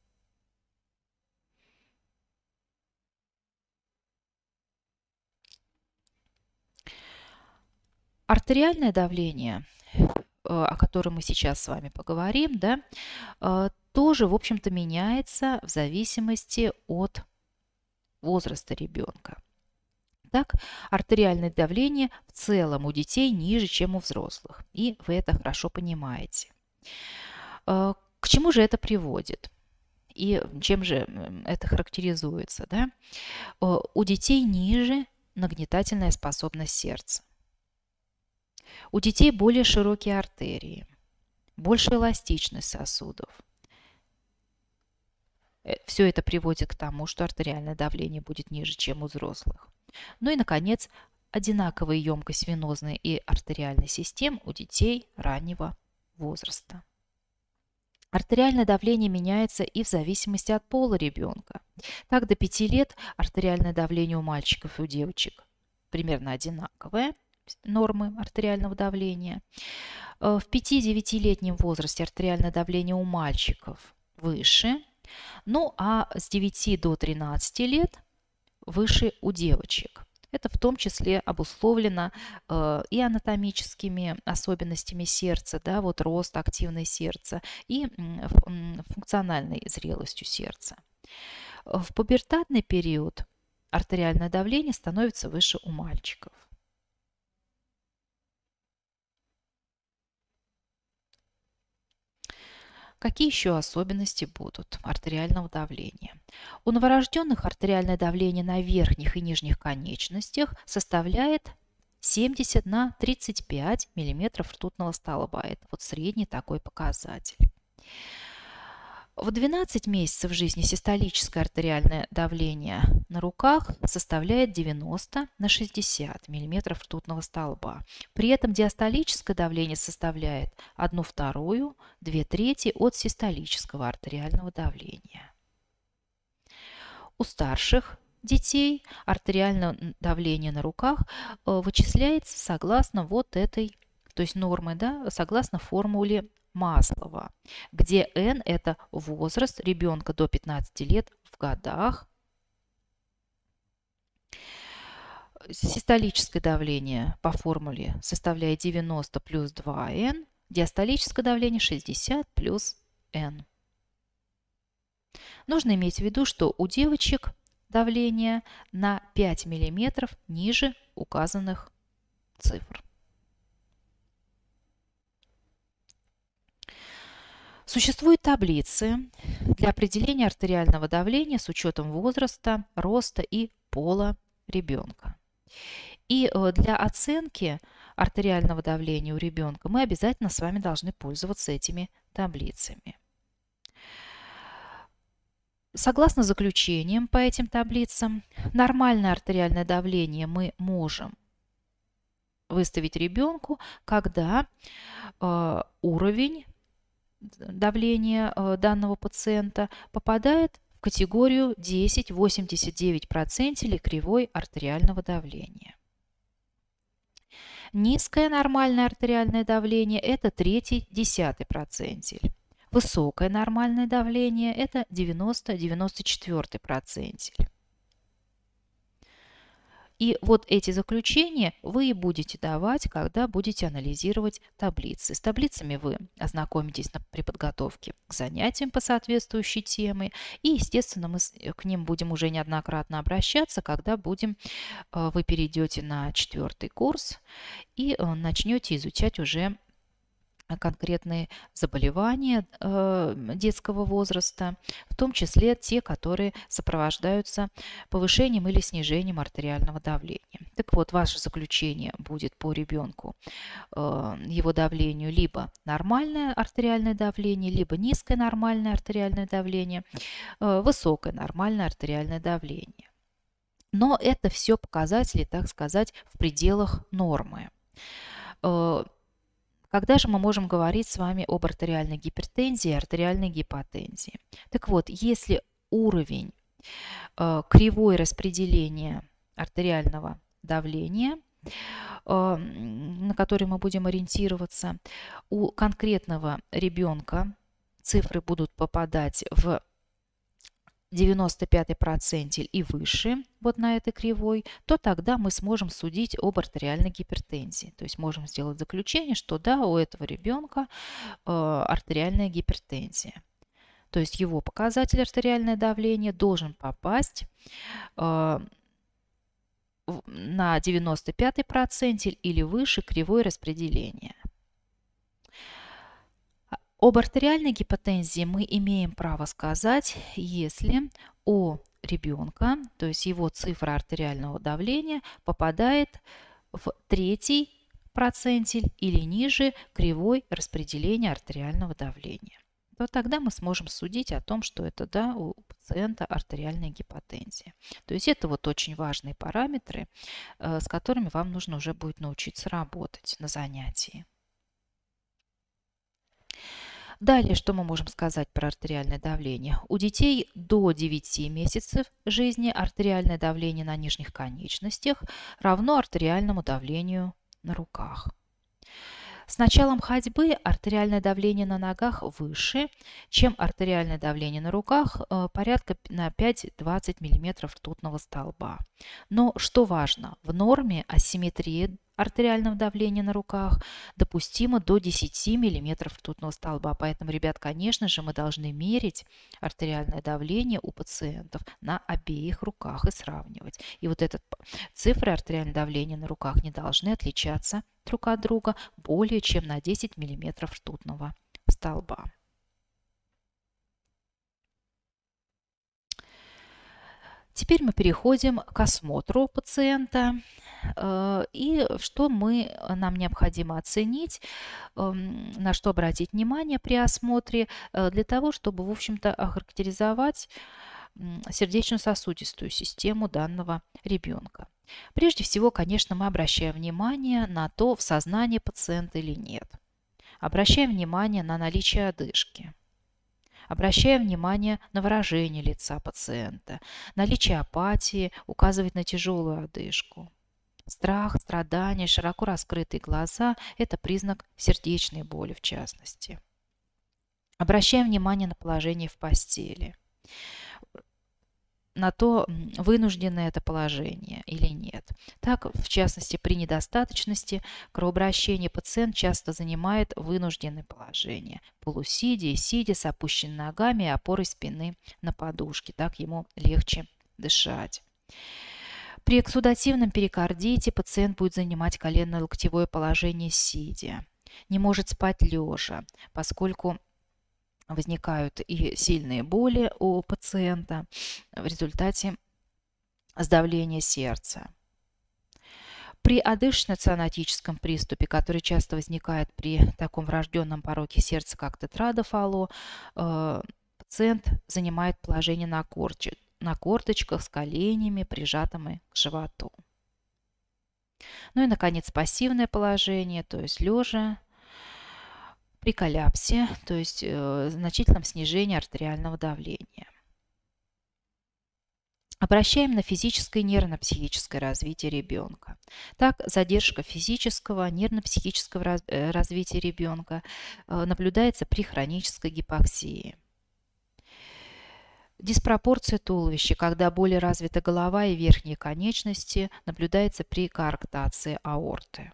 Артериальное давление, о котором мы сейчас с вами поговорим, да, тоже, в общем-то, меняется в зависимости от возраста ребенка. Так, артериальное давление в целом у детей ниже, чем у взрослых. И вы это хорошо понимаете. К чему же это приводит? И чем же это характеризуется? Да? У детей ниже нагнетательная способность сердца. У детей более широкие артерии, больше эластичность сосудов. Все это приводит к тому, что артериальное давление будет ниже, чем у взрослых. Ну и, наконец, одинаковая емкость венозной и артериальной систем у детей раннего возраста. Артериальное давление меняется и в зависимости от пола ребенка. Так, до пяти лет артериальное давление у мальчиков и у девочек примерно одинаковое, нормы артериального давления. В пяти-девятилетнем возрасте артериальное давление у мальчиков выше, ну а с девяти до тринадцати лет выше у девочек. Это в том числе обусловлено э, и анатомическими особенностями сердца, да, вот рост активной сердца, и э, функциональной зрелостью сердца. В пубертатный период артериальное давление становится выше у мальчиков. Какие еще особенности будут артериального давления? У новорожденных артериальное давление на верхних и нижних конечностях составляет семьдесят на тридцать пять миллиметров ртутного столба. Это вот средний такой показатель. В двенадцать месяцев жизни систолическое артериальное давление на руках составляет девяносто на шестьдесят миллиметров ртутного столба. При этом диастолическое давление составляет одну вторую, две трети от систолического артериального давления. У старших детей артериальное давление на руках вычисляется согласно вот этой, то есть нормы, да, согласно формуле Маслова, где N – это возраст ребенка до пятнадцати лет в годах. Систолическое давление по формуле составляет девяносто плюс два эн, диастолическое давление шестьдесят плюс N. Нужно иметь в виду, что у девочек давление на пять миллиметров ниже указанных цифр. Существуют таблицы для определения артериального давления с учетом возраста, роста и пола ребенка. И для оценки артериального давления у ребенка мы обязательно с вами должны пользоваться этими таблицами. Согласно заключениям по этим таблицам, нормальное артериальное давление мы можем выставить ребенку, когда э, уровень давления э, данного пациента попадает в категорию десять восемьдесят девять процентов кривой артериального давления. Низкое нормальное артериальное давление – это третий десятый процентиль. Высокое нормальное давление – это девяносто девяносто четвёртый процентиль. И вот эти заключения вы и будете давать, когда будете анализировать таблицы. С таблицами вы ознакомитесь при подготовке к занятиям по соответствующей теме. И, естественно, мы к ним будем уже неоднократно обращаться, когда будем, вы перейдете на четвертый курс и начнете изучать уже конкретные заболевания э, детского возраста, в том числе те, которые сопровождаются повышением или снижением артериального давления. Так вот, ваше заключение будет по ребенку, э, его давлению либо нормальное артериальное давление, либо низкое нормальное артериальное давление, э, высокое нормальное артериальное давление. Но это все показатели, так сказать, в пределах нормы. Э, Когда же мы можем говорить с вами об артериальной гипертензии и артериальной гипотензии? Так вот, если уровень э, кривой распределения артериального давления, э, на который мы будем ориентироваться, у конкретного ребенка цифры будут попадать в девяносто пятый процентиль и выше, вот на этой кривой, то тогда мы сможем судить об артериальной гипертензии. То есть можем сделать заключение, что да, у этого ребенка э, артериальная гипертензия. То есть его показатель артериальное давление должен попасть э, на девяносто пятый процентиль или выше кривой распределения. Об артериальной гипотензии мы имеем право сказать, если у ребенка, то есть его цифра артериального давления, попадает в третий процентиль или ниже кривой распределения артериального давления. То тогда мы сможем судить о том, что это да, у пациента артериальная гипотензия. То есть это вот очень важные параметры, с которыми вам нужно уже будет научиться работать на занятии. Далее, что мы можем сказать про артериальное давление? У детей до девяти месяцев жизни артериальное давление на нижних конечностях равно артериальному давлению на руках. С началом ходьбы артериальное давление на ногах выше, чем артериальное давление на руках, порядка на пять-двадцать миллиметров ртутного столба. Но что важно, в норме асимметрия артериального давления на руках допустимо до десяти миллиметров ртутного столба. Поэтому, ребят, конечно же, мы должны мерить артериальное давление у пациентов на обеих руках и сравнивать. И вот этот цифры артериального давления на руках не должны отличаться друг от друга более чем на десять миллиметров ртутного столба. Теперь мы переходим к осмотру пациента. И что мы, нам необходимо оценить, на что обратить внимание при осмотре, для того, чтобы, в общем-то, охарактеризовать сердечно-сосудистую систему данного ребенка. Прежде всего, конечно, мы обращаем внимание на то, в сознании пациента или нет. Обращаем внимание на наличие одышки. Обращаем внимание на выражение лица пациента. Наличие апатии указывает на тяжелую одышку. Страх, страдания, широко раскрытые глаза – это признак сердечной боли в частности. Обращаем внимание на положение в постели, на то, вынужденное это положение или нет. Так, в частности, при недостаточности кровообращения пациент часто занимает вынужденное положение. Полусидя, сидя, с опущенными ногами и опорой спины на подушке. Так ему легче дышать. При эксудативном перикардите пациент будет занимать коленно-локтевое положение сидя. Не может спать лежа, поскольку возникают и сильные боли у пациента в результате сдавления сердца. При одышечно-цианотическом приступе, который часто возникает при таком врожденном пороке сердца, как тетрада Фало, пациент занимает положение на, корч... на корточках с коленями, прижатыми к животу. Ну и, наконец, пассивное положение, то есть лежа при коллапсе, то есть э, значительном снижении артериального давления. Обращаем на физическое и нервно-психическое развитие ребенка. Так, задержка физического, нервно-психического раз, э, развития ребенка э, наблюдается при хронической гипоксии. Диспропорция туловища, когда более развита голова и верхние конечности, наблюдается при коарктации аорты.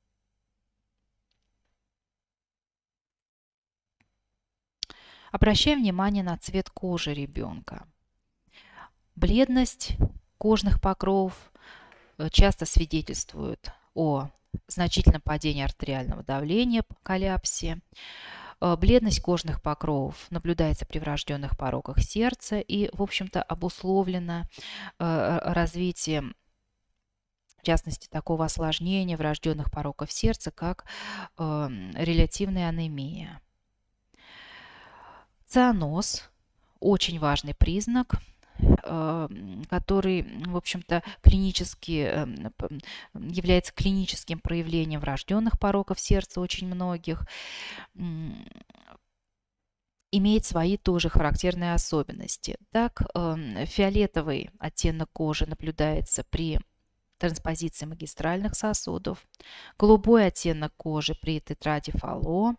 Обращаем внимание на цвет кожи ребенка. Бледность кожных покровов часто свидетельствует о значительном падении артериального давления, коллапсе. Бледность кожных покровов наблюдается при врожденных пороках сердца и, в общем-то, обусловлена развитием, в частности, такого осложнения врожденных пороков сердца, как релятивная анемия. Цианоз – очень важный признак, который, в общем-то, клинически является клиническим проявлением врожденных пороков сердца очень многих, имеет свои тоже характерные особенности. Так, фиолетовый оттенок кожи наблюдается при транспозиции магистральных сосудов, голубой оттенок кожи при тетраде Фало,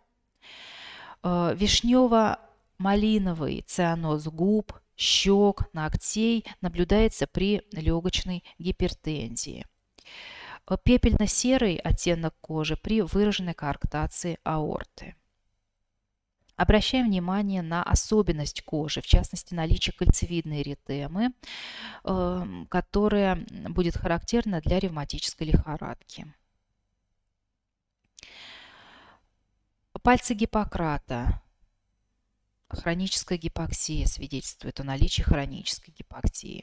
вишнево-малиновый цианоз губ, щек, ногтей наблюдается при легочной гипертензии. Пепельно-серый оттенок кожи при выраженной коарктации аорты. Обращаем внимание на особенность кожи, в частности, наличие кальцевидной эритемы, которая будет характерна для ревматической лихорадки. Пальцы Гиппократа. Хроническая гипоксия свидетельствует о наличии хронической гипоксии.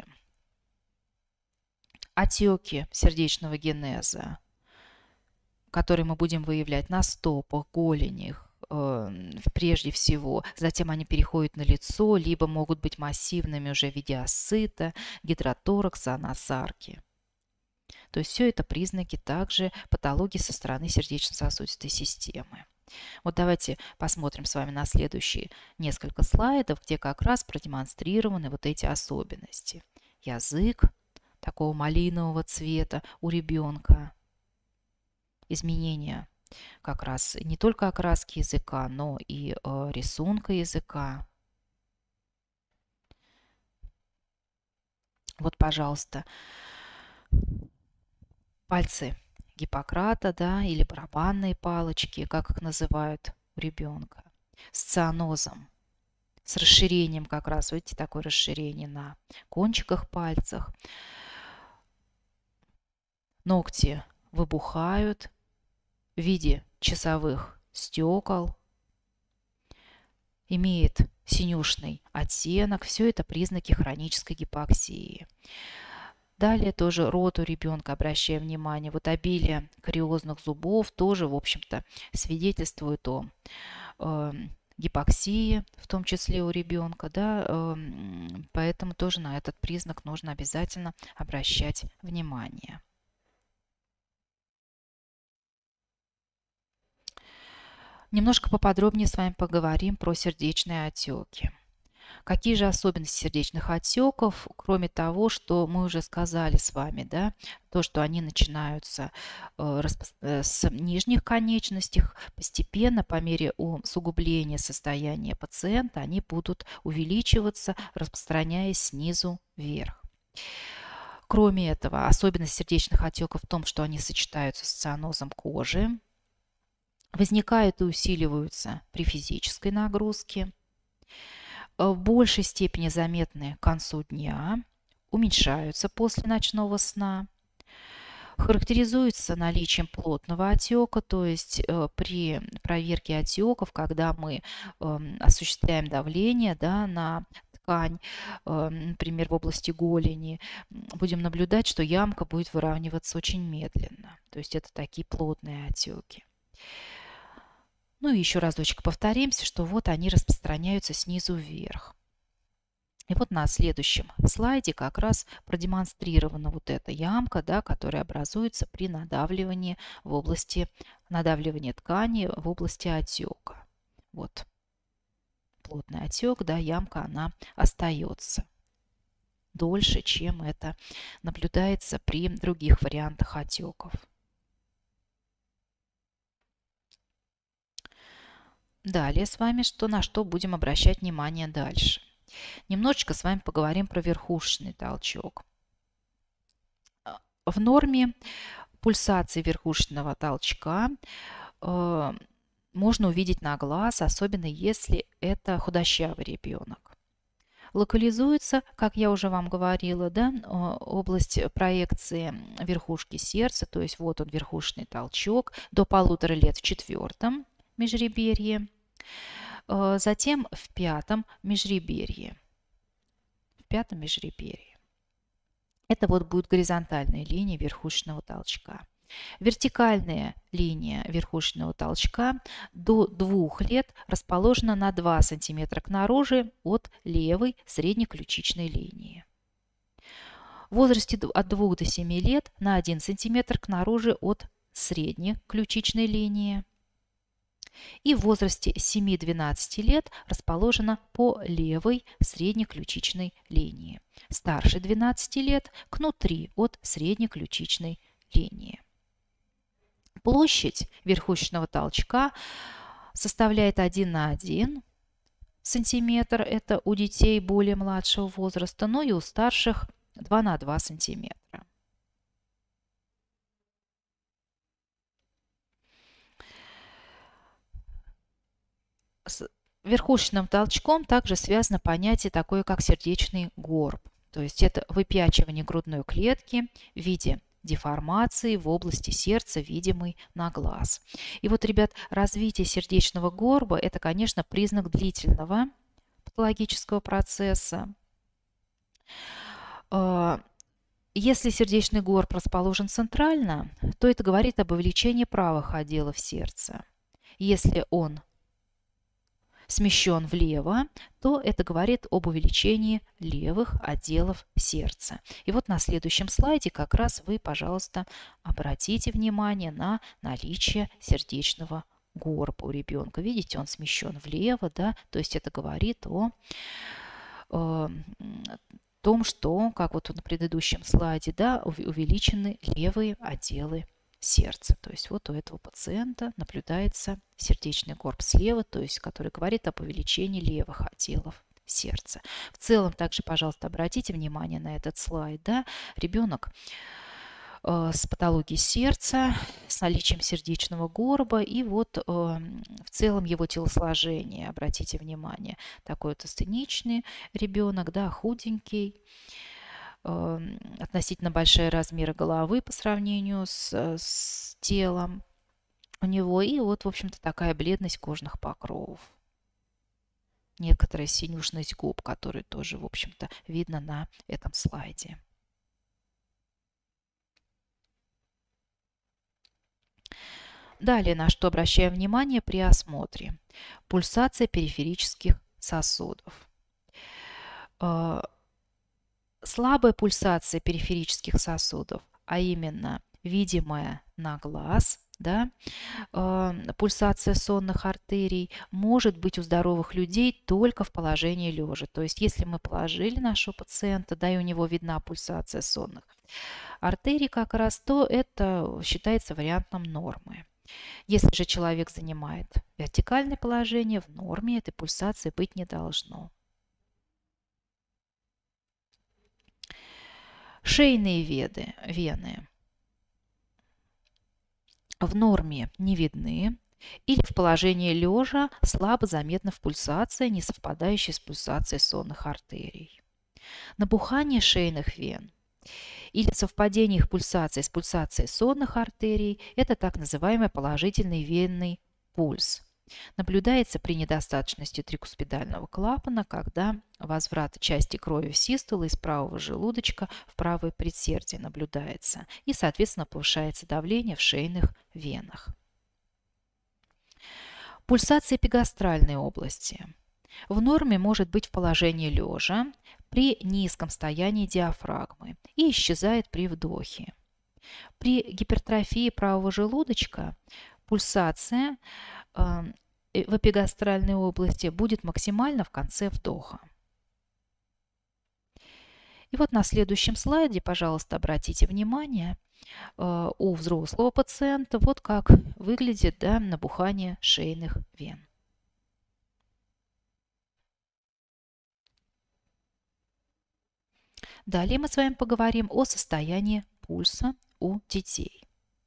Отеки сердечного генеза, которые мы будем выявлять на стопах, голенях, э, прежде всего. Затем они переходят на лицо, либо могут быть массивными уже в виде асцита, гидроторакса, анасарки. То есть все это признаки также патологии со стороны сердечно-сосудистой системы. Вот давайте посмотрим с вами на следующие несколько слайдов, где как раз продемонстрированы вот эти особенности. Язык такого малинового цвета у ребенка. Изменения как раз не только окраски языка, но и э, рисунка языка. Вот, пожалуйста, пальцы Гиппократа, да, или барабанные палочки, как их называют у ребенка, с цианозом, с расширением как раз, видите, такое расширение на кончиках пальцах. Ногти выбухают в виде часовых стекол, имеет синюшный оттенок. Все это признаки хронической гипоксии. Далее тоже рот у ребенка, обращаем внимание, вот обилие кариозных зубов тоже, в общем-то, свидетельствует о э, гипоксии, в том числе у ребенка, да, э, поэтому тоже на этот признак нужно обязательно обращать внимание. Немножко поподробнее с вами поговорим про сердечные отеки. Какие же особенности сердечных отеков, кроме того, что мы уже сказали с вами, да, то, что они начинаются э, с нижних конечностей, постепенно, по мере усугубления состояния пациента, они будут увеличиваться, распространяясь снизу вверх. Кроме этого, особенность сердечных отеков в том, что они сочетаются с цианозом кожи, возникают и усиливаются при физической нагрузке, в большей степени заметны к концу дня, уменьшаются после ночного сна, характеризуются наличием плотного отека, то есть э, при проверке отеков, когда мы э, осуществляем давление, да, на ткань, э, например, в области голени, будем наблюдать, что ямка будет выравниваться очень медленно. То есть это такие плотные отеки. Ну и еще разочек повторимся, что вот они распространяются снизу вверх. И вот на следующем слайде как раз продемонстрирована вот эта ямка, да, которая образуется при надавливании в области надавливания ткани в области отека. Вот плотный отек, да, ямка, она остается дольше, чем это наблюдается при других вариантах отеков. Далее с вами что, на что будем обращать внимание дальше. Немножечко с вами поговорим про верхушечный толчок. В норме пульсации верхушечного толчка э, можно увидеть на глаз, особенно если это худощавый ребенок. Локализуется, как я уже вам говорила, да, область проекции верхушки сердца, то есть вот он верхушечный толчок, до полутора лет в четвертом межреберье, затем в пятом межреберье. В пятом межреберье. Это вот будет горизонтальная линия верхушечного толчка. Вертикальная линия верхушечного толчка до двух лет расположена на два сантиметра к наружу от левой среднеключичной линии. В возрасте от двух до семи лет на один сантиметр к наружу от среднеключичной линии. И в возрасте семи-двенадцати лет расположена по левой среднеключичной линии. Старше двенадцати лет к нутри от среднеключичной линии. Площадь верхушечного толчка составляет один на один сантиметр. Это у детей более младшего возраста, но и у старших два на два сантиметра. С верхушечным толчком также связано понятие такое, как сердечный горб. То есть это выпячивание грудной клетки в виде деформации в области сердца, видимой на глаз. И вот, ребят, развитие сердечного горба – это, конечно, признак длительного патологического процесса. Если сердечный горб расположен центрально, то это говорит об увеличении правых отделов сердца. Если он смещен влево, то это говорит об увеличении левых отделов сердца. И вот на следующем слайде как раз вы, пожалуйста, обратите внимание на наличие сердечного горба у ребенка. Видите, он смещен влево, да, то есть это говорит о, о том, что, как вот на предыдущем слайде, да, увеличены левые отделы сердца. То есть вот у этого пациента наблюдается сердечный горб слева, то есть который говорит об увеличении левых отделов сердца. В целом также, пожалуйста, обратите внимание на этот слайд. Да? Ребенок э, с патологией сердца, с наличием сердечного горба, и вот э, в целом его телосложение. Обратите внимание, такой вот астеничный ребенок, да, худенький, относительно большие размеры головы по сравнению с, с телом у него. И вот, в общем-то, такая бледность кожных покровов. Некоторая синюшность губ, которую тоже, в общем-то, видно на этом слайде. Далее, на что обращаем внимание при осмотре. Пульсация периферических сосудов. Слабая пульсация периферических сосудов, а именно видимая на глаз, да, э, пульсация сонных артерий, может быть у здоровых людей только в положении лежа. То есть если мы положили нашего пациента, да, и у него видна пульсация сонных артерий как раз, то это считается вариантом нормы. Если же человек занимает вертикальное положение, в норме этой пульсации быть не должно. Шейные веды, вены в норме не видны или в положении лежа слабо заметна в пульсации, не совпадающей с пульсацией сонных артерий. Набухание шейных вен или совпадение их пульсации с пульсацией сонных артерий – это так называемый положительный венный пульс. Наблюдается при недостаточности трикуспидального клапана, когда возврат части крови в систолы из правого желудочка в правое предсердие наблюдается, и, соответственно, повышается давление в шейных венах. Пульсация эпигастральной области. В норме может быть в положении лежа при низком состоянии диафрагмы и исчезает при вдохе. При гипертрофии правого желудочка пульсация э, в эпигастральной области будет максимально в конце вдоха. И вот на следующем слайде, пожалуйста, обратите внимание, э, у взрослого пациента вот как выглядит, да, набухание шейных вен. Далее мы с вами поговорим о состоянии пульса у детей.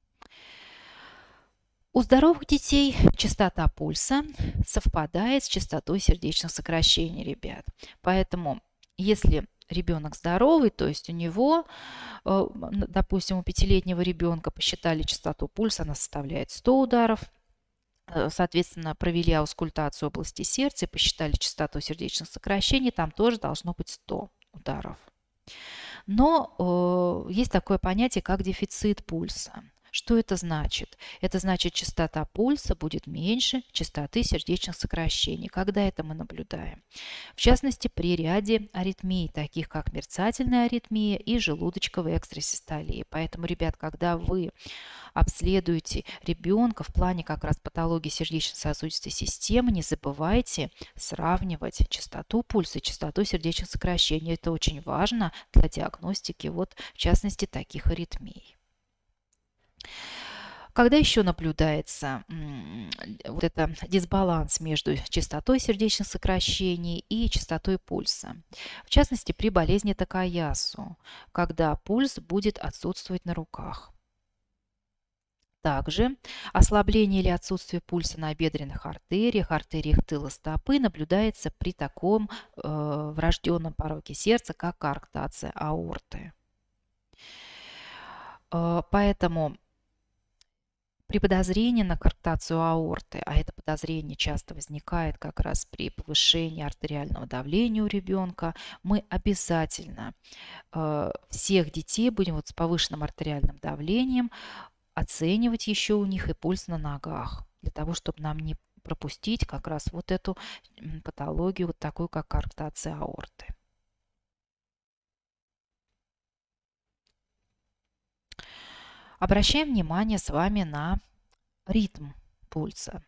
У здоровых детей частота пульса совпадает с частотой сердечных сокращений, ребят. Поэтому, если ребенок здоровый, то есть у него, допустим, у пятилетнего ребенка посчитали частоту пульса, она составляет сто ударов, соответственно, провели аускультацию области сердца и посчитали частоту сердечных сокращений, там тоже должно быть сто ударов. Но э, есть такое понятие, как дефицит пульса. Что это значит? Это значит, частота пульса будет меньше частоты сердечных сокращений. Когда это мы наблюдаем? В частности, при ряде аритмий, таких как мерцательная аритмия и желудочковая экстрасистолия. Поэтому, ребят, когда вы обследуете ребенка в плане как раз патологии сердечно-сосудистой системы, не забывайте сравнивать частоту пульса и частоту сердечных сокращений. Это очень важно для диагностики, вот, в частности, таких аритмий. Когда еще наблюдается вот это дисбаланс между частотой сердечных сокращений и частотой пульса? В частности, при болезни Такаясу, когда пульс будет отсутствовать на руках. Также ослабление или отсутствие пульса на бедренных артериях, артериях тыла стопы наблюдается при таком э, врожденном пороке сердца, как коарктация аорты. Э, поэтому при подозрении на коарктацию аорты, а это подозрение часто возникает как раз при повышении артериального давления у ребенка, мы обязательно э, всех детей будем вот с повышенным артериальным давлением оценивать еще у них и пульс на ногах, для того, чтобы нам не пропустить как раз вот эту патологию, вот такую, как коарктация аорты. Обращаем внимание с вами на ритм пульса.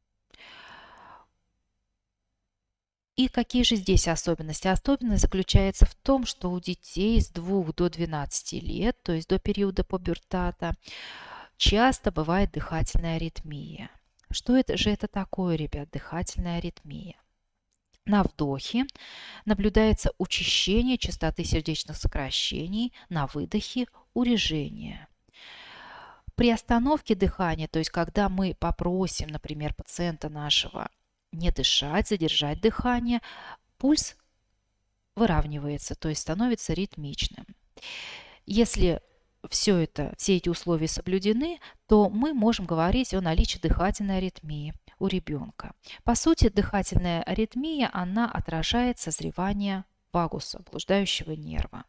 И какие же здесь особенности? Особенность заключается в том, что у детей с двух до двенадцати лет, то есть до периода пубертата, часто бывает дыхательная аритмия. Что это же это такое, ребят, дыхательная аритмия? На вдохе наблюдается учащение частоты сердечных сокращений, на выдохе урежение. При остановке дыхания, то есть когда мы попросим, например, пациента нашего не дышать, задержать дыхание, пульс выравнивается, то есть становится ритмичным. Если все это, все эти условия соблюдены, то мы можем говорить о наличии дыхательной аритмии у ребенка. По сути, дыхательная аритмия, она отражает созревание вагуса, блуждающего нерва.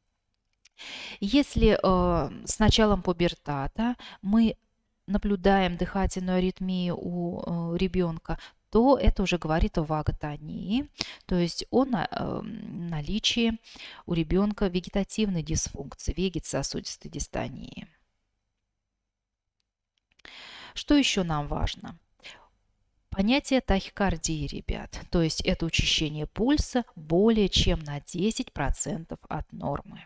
Если э, с началом пубертата мы наблюдаем дыхательную аритмию у э, ребенка, то это уже говорит о ваготонии, то есть о э, наличии у ребенка вегетативной дисфункции, вегетососудистой дистонии. Что еще нам важно? Понятие тахикардии, ребят, то есть это учащение пульса более чем на десять процентов от нормы.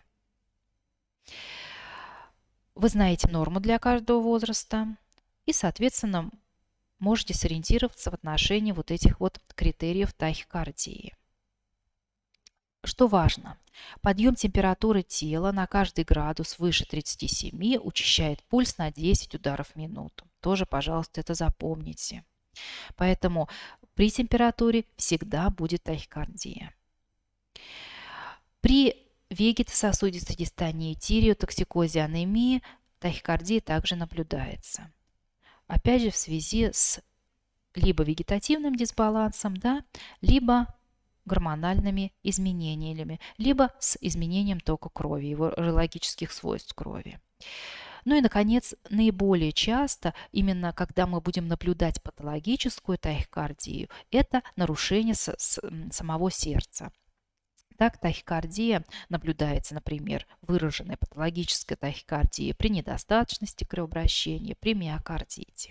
Вы знаете норму для каждого возраста и, соответственно, можете сориентироваться в отношении вот этих вот критериев тахикардии. Что важно? Подъем температуры тела на каждый градус выше тридцати семи учащает пульс на десять ударов в минуту. Тоже, пожалуйста, это запомните. Поэтому при температуре всегда будет тахикардия. При вегетососудистой дистонии, тиреотоксикозе, анемии тахикардия также наблюдается. Опять же, в связи с либо вегетативным дисбалансом, да, либо гормональными изменениями, либо с изменением тока крови, его урологических свойств крови. Ну и, наконец, наиболее часто, именно когда мы будем наблюдать патологическую тахикардию, это нарушение с, с, самого сердца. Так, тахикардия наблюдается, например, выраженная патологическая тахикардия при недостаточности кровообращения, при миокардите.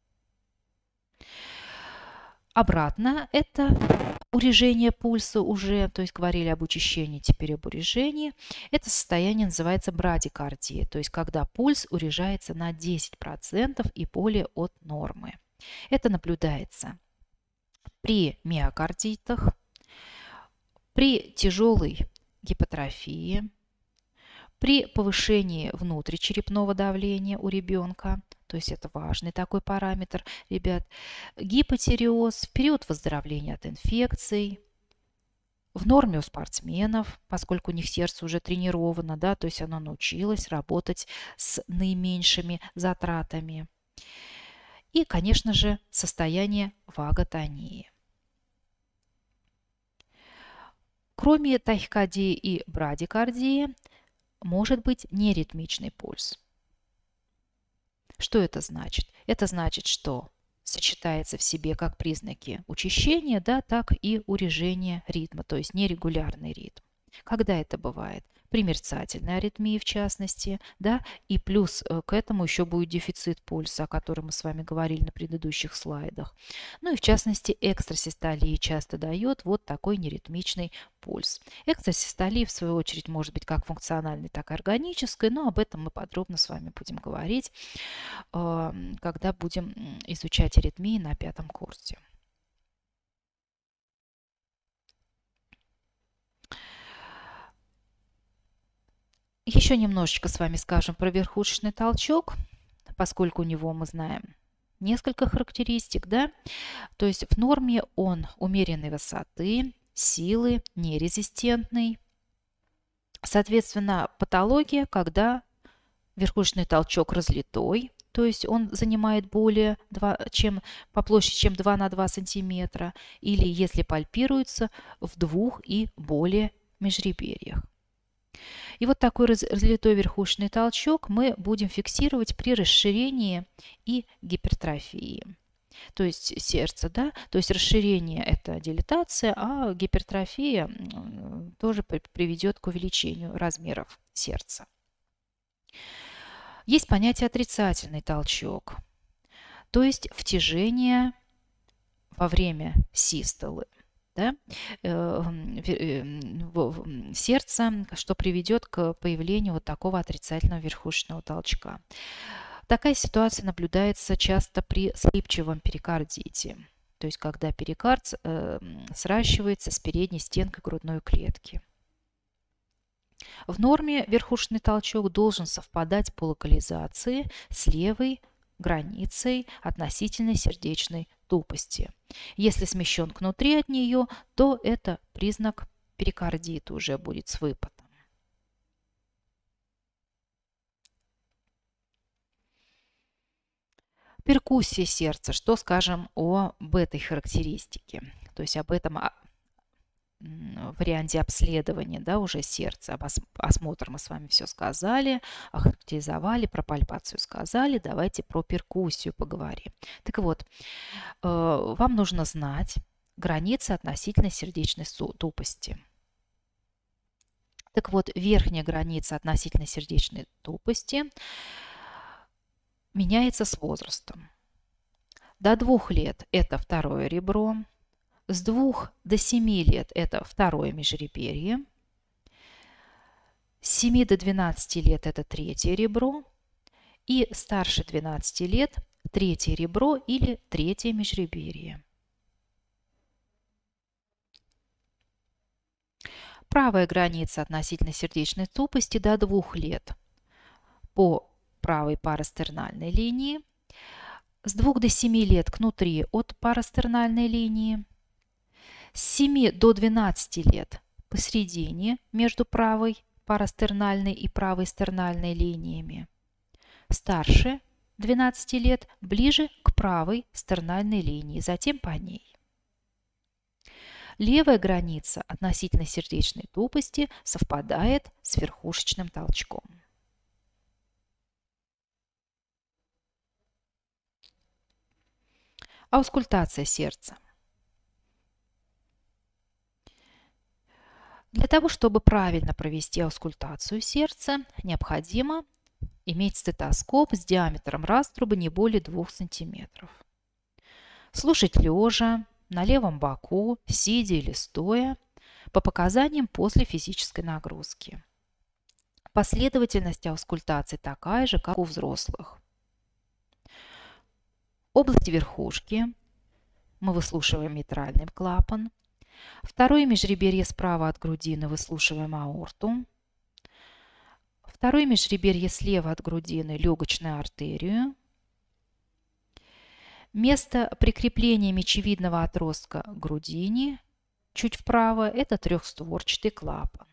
Обратно это урежение пульса уже, то есть говорили об учащении, теперь об урежении. Это состояние называется брадикардия, то есть когда пульс урежается на десять процентов и более от нормы. Это наблюдается при миокардитах, при тяжелой гипотрофии, при повышении внутричерепного давления у ребенка, то есть это важный такой параметр, ребят, гипотиреоз в период выздоровления от инфекций, в норме у спортсменов, поскольку у них сердце уже тренировано, да, то есть оно научилось работать с наименьшими затратами. И, конечно же, состояние ваготонии. Кроме тахикардии и брадикардии, может быть неритмичный пульс. Что это значит? Это значит, что сочетается в себе как признаки учащения, да, так и урежения ритма, то есть нерегулярный ритм. Когда это бывает? При мерцательной аритмии, в частности, да, и плюс к этому еще будет дефицит пульса, о котором мы с вами говорили на предыдущих слайдах. Ну и в частности, экстрасистолия часто дает вот такой неритмичный пульс. Экстрасистолия, в свою очередь, может быть как функциональной, так и органической, но об этом мы подробно с вами будем говорить, когда будем изучать аритмии на пятом курсе. Еще немножечко с вами скажем про верхушечный толчок, поскольку у него мы знаем несколько характеристик, да, то есть в норме он умеренной высоты, силы, нерезистентный. Соответственно, патология, когда верхушечный толчок разлитой, то есть он занимает более два, чем, по площади, чем два на два сантиметра, или если пальпируется в двух и более межреберьях. И вот такой разлитой верхушечный толчок мы будем фиксировать при расширении и гипертрофии. То есть сердце, да, то есть расширение – это дилатация, а гипертрофия тоже приведет к увеличению размеров сердца. Есть понятие отрицательный толчок, то есть втяжение во время систолы, да, сердца, что приведет к появлению вот такого отрицательного верхушечного толчка. Такая ситуация наблюдается часто при слипчивом перикардите, то есть когда перикард э, сращивается с передней стенкой грудной клетки. В норме верхушечный толчок должен совпадать по локализации с левой границей относительной сердечной тупости. Если смещен кнутри от нее, то это признак перикардита уже будет с выпадом. Перкуссия сердца. Что скажем об этой характеристике? То есть об этом варианте обследования, да, уже сердца. Об осмотр мы с вами все сказали, охарактеризовали, про пальпацию сказали. Давайте про перкуссию поговорим. Так вот, вам нужно знать границы относительно сердечной тупости. Так вот, верхняя граница относительно сердечной тупости меняется с возрастом. До двух лет это второе ребро, с двух до семи лет это второе межреберье, с семи до двенадцати лет это третье ребро, и старше двенадцати лет третье ребро или третье межреберье. Правая граница относительно сердечной тупости до двух лет по правой парастернальной линии, с двух до семи лет кнутри от парастернальной линии, с семи до двенадцати лет посередине между правой парастернальной и правой стернальной линиями, старше двенадцати лет ближе к правой стернальной линии, затем по ней. Левая граница относительно сердечной тупости совпадает с верхушечным толчком. Аускультация сердца. Для того, чтобы правильно провести аускультацию сердца, необходимо иметь стетоскоп с диаметром раструба не более двух сантиметров. Слушать лежа, на левом боку, сидя или стоя, по показаниям после физической нагрузки. Последовательность аускультации такая же, как у взрослых. Область верхушки мы выслушиваем митральный клапан. Второе межреберье справа от грудины выслушиваем аорту. Второе межреберье слева от грудины легочную артерию. Место прикрепления мечевидного отростка к грудине чуть вправо – это трехстворчатый клапан.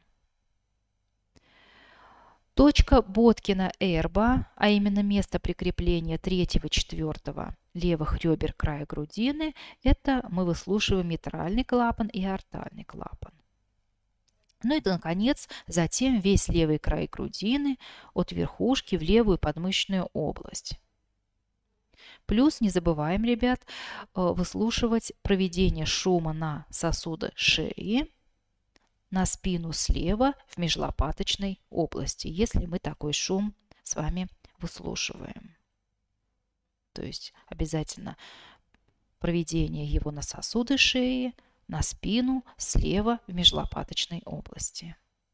Точка Боткина-Эрба, а именно место прикрепления третьего и четвертого левых ребер края грудины, это мы выслушиваем митральный клапан и аортальный клапан. Ну и, наконец, затем весь левый край грудины от верхушки в левую подмышечную область. Плюс не забываем, ребят, выслушивать проведение шума на сосуды шеи, на спину слева в межлопаточной области, если мы такой шум с вами выслушиваем. То есть обязательно проведение его на сосуды шеи, на спину слева в межлопаточной области.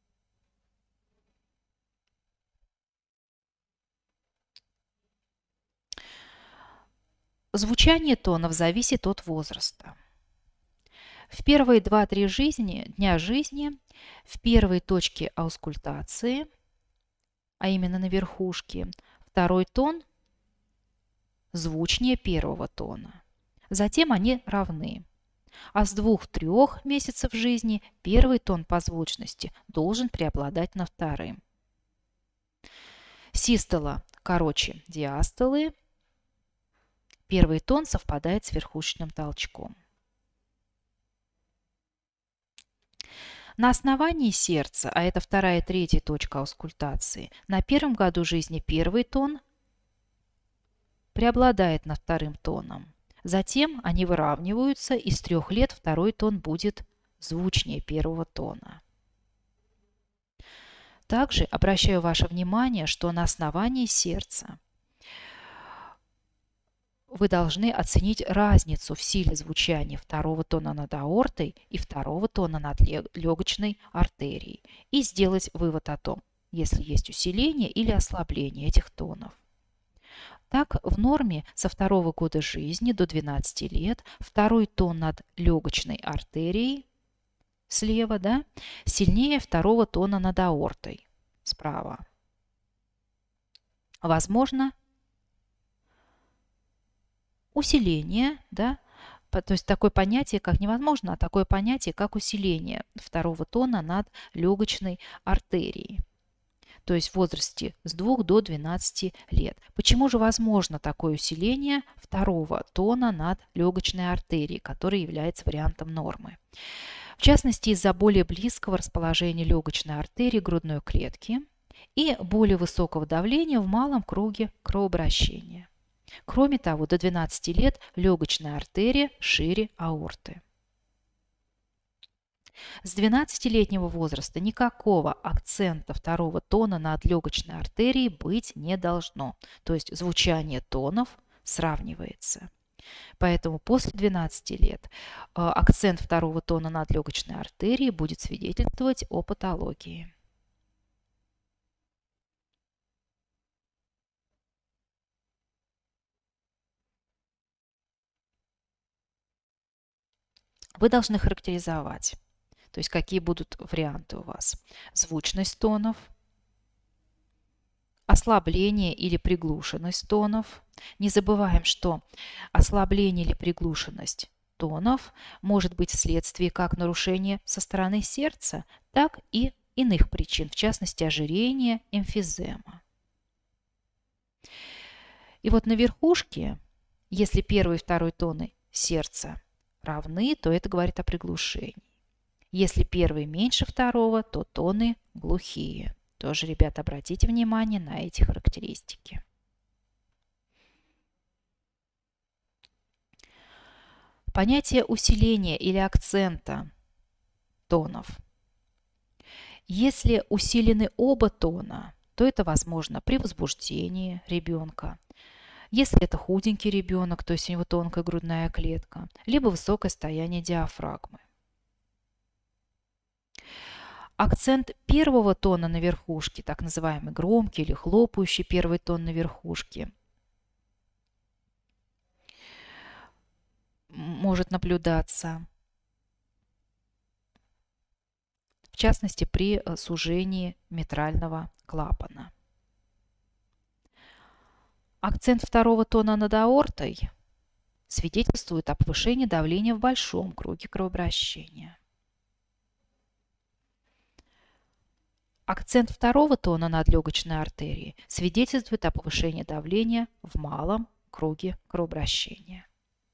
Звучание тонов зависит от возраста. В первые два-три жизни, дня жизни, в первой точке аускультации, а именно на верхушке, второй тон звучнее первого тона. Затем они равны. А с двух-трех месяцев жизни первый тон по звучности должен преобладать над вторым. Систола короче диастолы. Первый тон совпадает с верхушечным толчком. На основании сердца, а это вторая и третья точка аускультации, на первом году жизни первый тон преобладает над вторым тоном. Затем они выравниваются, и с трех лет второй тон будет звучнее первого тона. Также обращаю ваше внимание, что на основании сердца вы должны оценить разницу в силе звучания второго тона над аортой и второго тона над легочной артерией и сделать вывод о том, если есть усиление или ослабление этих тонов. Так, в норме со второго года жизни до двенадцати лет второй тон над легочной артерией слева, да, сильнее второго тона над аортой справа. Возможно, усиление, да, то есть такое понятие, как невозможно, а такое понятие, как усиление второго тона над легочной артерией. То есть в возрасте с двух до двенадцати лет. Почему же возможно такое усиление второго тона над легочной артерией, который является вариантом нормы? В частности, из-за более близкого расположения легочной артерии грудной клетки и более высокого давления в малом круге кровообращения. Кроме того, до двенадцати лет легочная артерия шире аорты. С двенадцатилетнего возраста никакого акцента второго тона над легочной артерией быть не должно. То есть звучание тонов сравнивается. Поэтому после двенадцати лет акцент второго тона над легочной артерией будет свидетельствовать о патологии. Вы должны характеризовать, то есть какие будут варианты у вас. Звучность тонов, ослабление или приглушенность тонов. Не забываем, что ослабление или приглушенность тонов может быть вследствие как нарушения со стороны сердца, так и иных причин, в частности ожирения, эмфизема. И вот на верхушке, если первый и второй тоны сердца равны, то это говорит о приглушении. Если первый меньше второго, то тоны глухие. Тоже, ребята, обратите внимание на эти характеристики. Понятие усиления или акцента тонов. Если усилены оба тона, то это возможно при возбуждении ребенка. Если это худенький ребенок, то есть у него тонкая грудная клетка, либо высокое состояние диафрагмы. Акцент первого тона на верхушке, так называемый громкий или хлопающий первый тон на верхушке, может наблюдаться, в частности, при сужении митрального клапана. Акцент второго тона над аортой свидетельствует о повышении давления в большом круге кровообращения. Акцент второго тона над легочной артерией свидетельствует о повышении давления в малом круге кровообращения.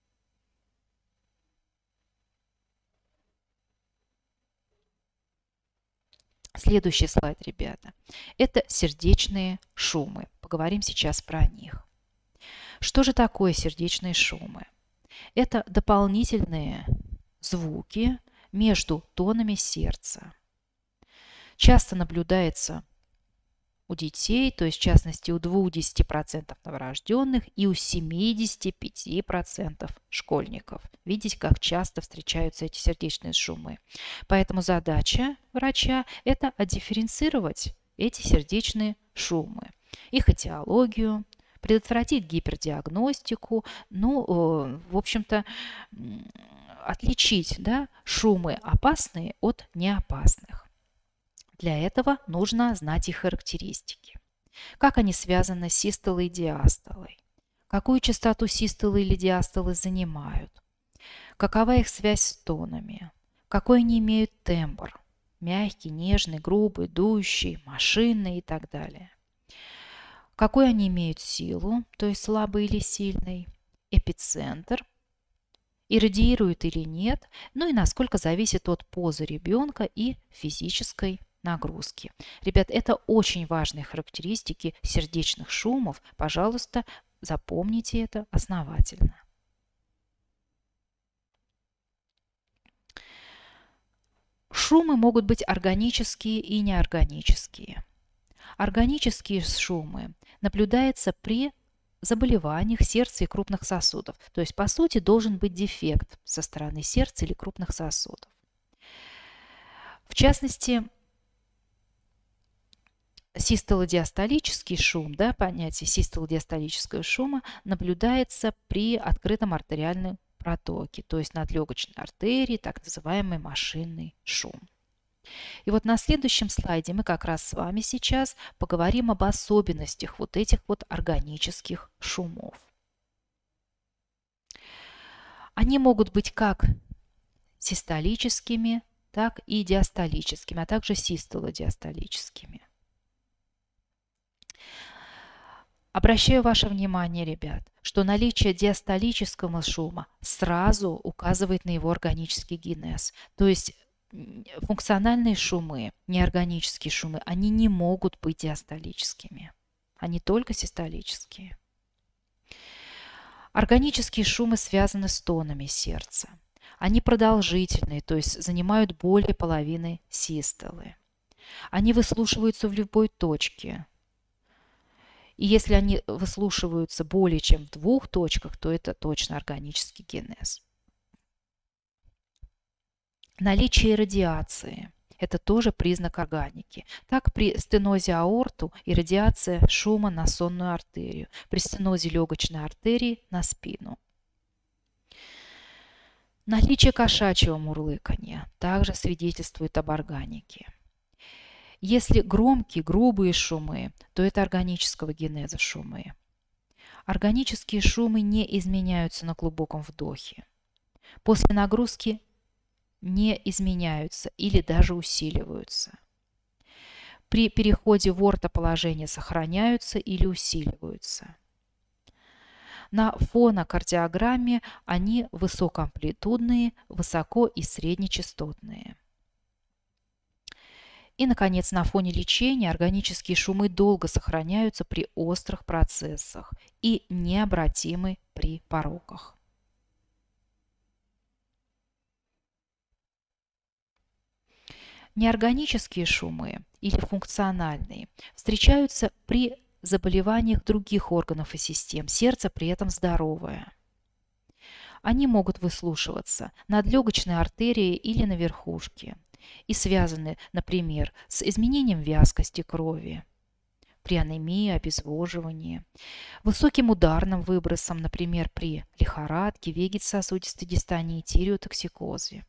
Следующий слайд, ребята. Это сердечные шумы. Поговорим сейчас про них. Что же такое сердечные шумы? Это дополнительные звуки между тонами сердца. Часто наблюдается у детей, то есть в частности у двух-десяти процентов новорожденных и у семидесяти пяти процентов школьников. Видите, как часто встречаются эти сердечные шумы. Поэтому задача врача – это отдифференцировать эти сердечные шумы, их этиологию, предотвратить гипердиагностику, ну, в общем-то, отличить, да, шумы опасные от неопасных. Для этого нужно знать их характеристики. Как они связаны с систолой и диастолой? Какую частоту систолы или диастолы занимают? Какова их связь с тонами? Какой они имеют тембр? Мягкий, нежный, грубый, дующий, машинный и так далее. Какой они имеют силу, то есть слабый или сильный? Эпицентр. Иррадиирует или нет? Ну и насколько зависит от позы ребенка и физической нагрузки. Ребят, это очень важные характеристики сердечных шумов. Пожалуйста, запомните это основательно. Шумы могут быть органические и неорганические. Органические шумы наблюдаются при заболеваниях сердца и крупных сосудов. То есть, по сути, должен быть дефект со стороны сердца или крупных сосудов. В частности, систолодиастолический шум, да, понятие систолодиастолического шума наблюдается при открытом артериальном протоке, то есть над легочной артерией, так называемый машинный шум. И вот на следующем слайде мы как раз с вами сейчас поговорим об особенностях вот этих вот органических шумов. Они могут быть как систолическими, так и диастолическими, а также систолодиастолическими. Обращаю ваше внимание, ребят, что наличие диастолического шума сразу указывает на его органический генез. То есть функциональные шумы, неорганические шумы, они не могут быть диастолическими. Они только систолические. Органические шумы связаны с тонами сердца. Они продолжительные, то есть занимают более половины систолы. Они выслушиваются в любой точке. И если они выслушиваются более чем в двух точках, то это точно органический генез. Наличие радиации – это тоже признак органики. Так, при стенозе аорты иррадиация шума на сонную артерию, при стенозе легочной артерии на спину. Наличие кошачьего мурлыканья также свидетельствует об органике. Если громкие, грубые шумы, то это органического генеза шумы. Органические шумы не изменяются на глубоком вдохе. После нагрузки не изменяются или даже усиливаются. При переходе в ортоположение сохраняются или усиливаются. На фонокардиограмме они высокоамплитудные, высоко- и среднечастотные. И, наконец, на фоне лечения органические шумы долго сохраняются при острых процессах и необратимы при пороках. Неорганические шумы или функциональные встречаются при заболеваниях других органов и систем, сердце при этом здоровое. Они могут выслушиваться над легочной артерией или на верхушке и связаны, например, с изменением вязкости крови, при анемии, обезвоживании, высоким ударным выбросом, например, при лихорадке, вегетососудистой дистонии, тиреотоксикозе.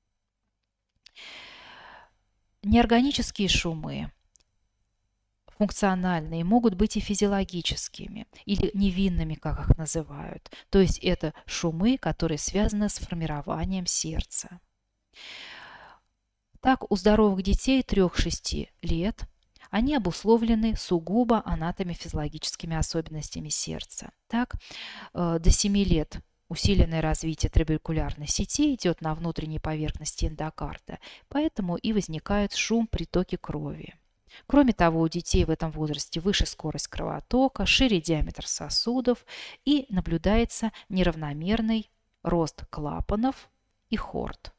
Неорганические шумы функциональные могут быть и физиологическими, или невинными, как их называют. То есть это шумы, которые связаны с формированием сердца. Так, у здоровых детей трёх-шести лет они обусловлены сугубо анатомофизиологическими особенностями сердца. Так, до семи лет усиленное развитие трабекулярной сети идет на внутренней поверхности эндокарда, поэтому и возникает шум при токе крови. Кроме того, у детей в этом возрасте выше скорость кровотока, шире диаметр сосудов и наблюдается неравномерный рост клапанов и хорд.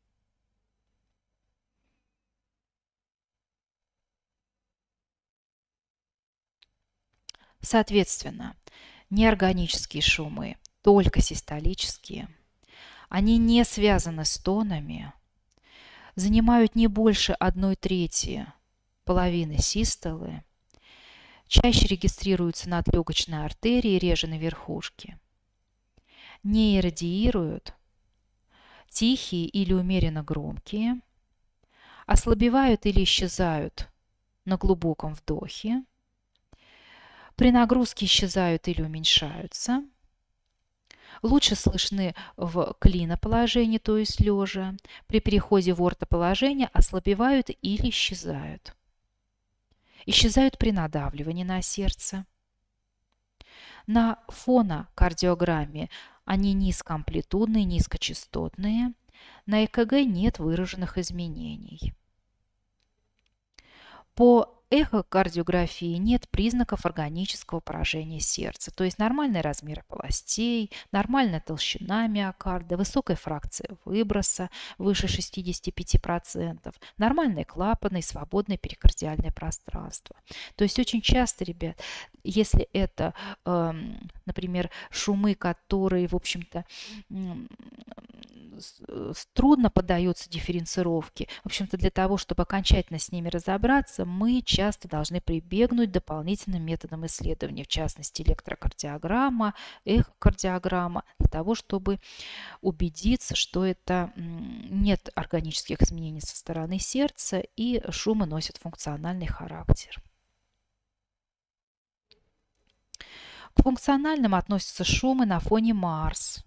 Соответственно, неорганические шумы, только систолические, они не связаны с тонами, занимают не больше одной трети половины систолы, чаще регистрируются над легочной артерией, реже на верхушке, не иррадиируют, тихие или умеренно громкие, ослабевают или исчезают на глубоком вдохе, при нагрузке исчезают или уменьшаются, лучше слышны в клиноположении, то есть лежа, при переходе в ортоположение ослабевают или исчезают. Исчезают при надавливании на сердце. На фонокардиограмме они низкоамплитудные, низкочастотные. На ЭКГ нет выраженных изменений. По эхокардиографии нет признаков органического поражения сердца, то есть нормальный размер полостей, нормальная толщина миокарда, высокая фракция выброса, выше шестидесяти пяти процентов, нормальные клапаны и свободное перикардиальное пространство. То есть очень часто, ребят, если это, э, например, шумы, которые, в общем-то, трудно поддаются дифференцировке, в общем-то, для того, чтобы окончательно с ними разобраться, мы часто должны прибегнуть к дополнительным методам исследования, в частности, электрокардиограмма, эхокардиограмма, для того, чтобы убедиться, что это нет органических изменений со стороны сердца и шумы носят функциональный характер. К функциональным относятся шумы на фоне Марс.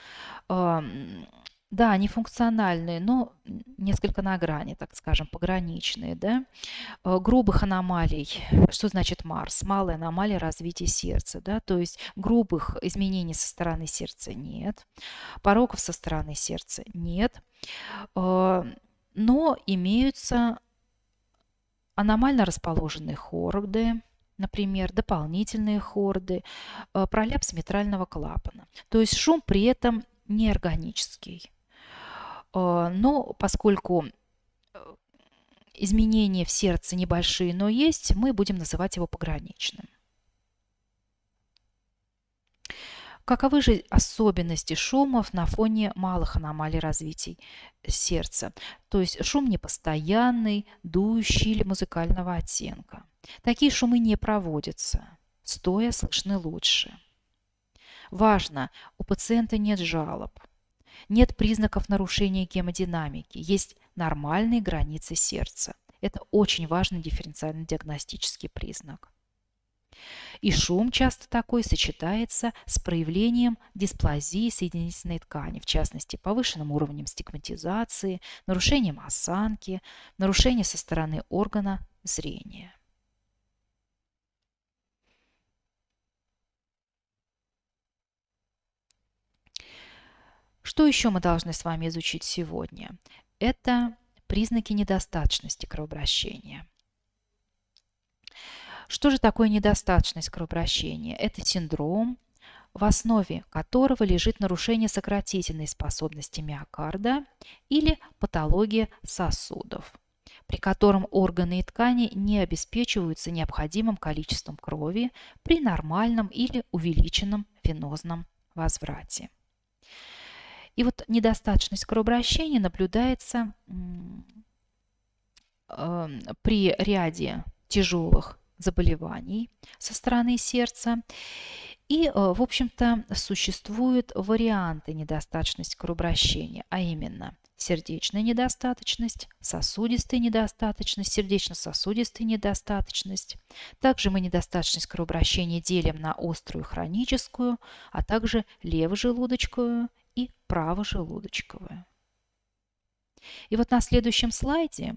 Да, они функциональные, но несколько на грани, так скажем, пограничные. Да? Грубых аномалий. Что значит Марс? Малая аномалия развития сердца. Да? То есть грубых изменений со стороны сердца нет. Пороков со стороны сердца нет. Но имеются аномально расположенные хорды, например, дополнительные хорды, пролапс митрального клапана. То есть шум при этом неорганический. Но поскольку изменения в сердце небольшие, но есть, мы будем называть его пограничным. Каковы же особенности шумов на фоне малых аномалий развития сердца? То есть шум непостоянный, дующий или музыкального оттенка. Такие шумы не проводятся. Стоя слышны лучше. Важно, у пациента нет жалоб. Нет признаков нарушения гемодинамики, есть нормальные границы сердца. Это очень важный дифференциальный диагностический признак. И шум часто такой сочетается с проявлением дисплазии соединительной ткани, в частности, повышенным уровнем стигматизации, нарушением осанки, нарушением со стороны органа зрения. Что еще мы должны с вами изучить сегодня? Это признаки недостаточности кровообращения. Что же такое недостаточность кровообращения? Это синдром, в основе которого лежит нарушение сократительной способности миокарда или патология сосудов. при котором органы и ткани не обеспечиваются необходимым количеством крови при нормальном или увеличенном венозном возврате. И вот недостаточность кровообращения наблюдается э, при ряде тяжелых заболеваний со стороны сердца. И, э, в общем-то, существуют варианты недостаточности кровообращения, а именно сердечная недостаточность, сосудистая недостаточность, сердечно-сосудистая недостаточность. Также мы недостаточность кровообращения делим на острую хроническую, а также левожелудочковую и правожелудочковую. И вот на следующем слайде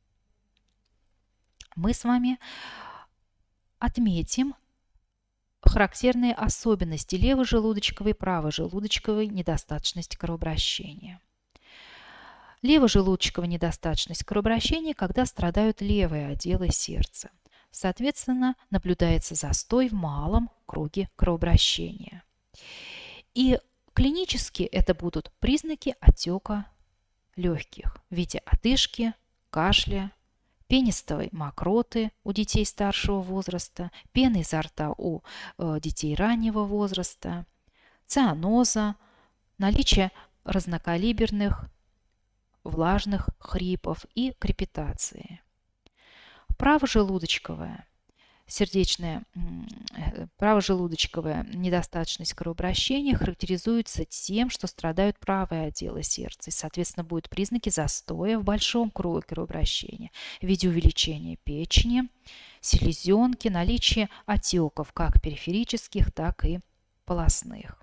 мы с вами отметим характерные особенности левожелудочковой и правожелудочковой недостаточности кровообращения. Левожелудочковая недостаточность кровообращения, когда страдают левые отделы сердца. Соответственно, наблюдается застой в малом круге кровообращения. И клинически это будут признаки отека легких в виде одышки, кашля, пенистой мокроты у детей старшего возраста, пены изо рта у э, детей раннего возраста, цианоза, наличие разнокалиберных влажных хрипов и крепитации. Правожелудочковая сердечная, правожелудочковая недостаточность кровообращения характеризуется тем, что страдают правые отделы сердца. И, соответственно, будут признаки застоя в большом круге кровообращения в виде увеличения печени, селезенки, наличия отеков как периферических, так и полостных.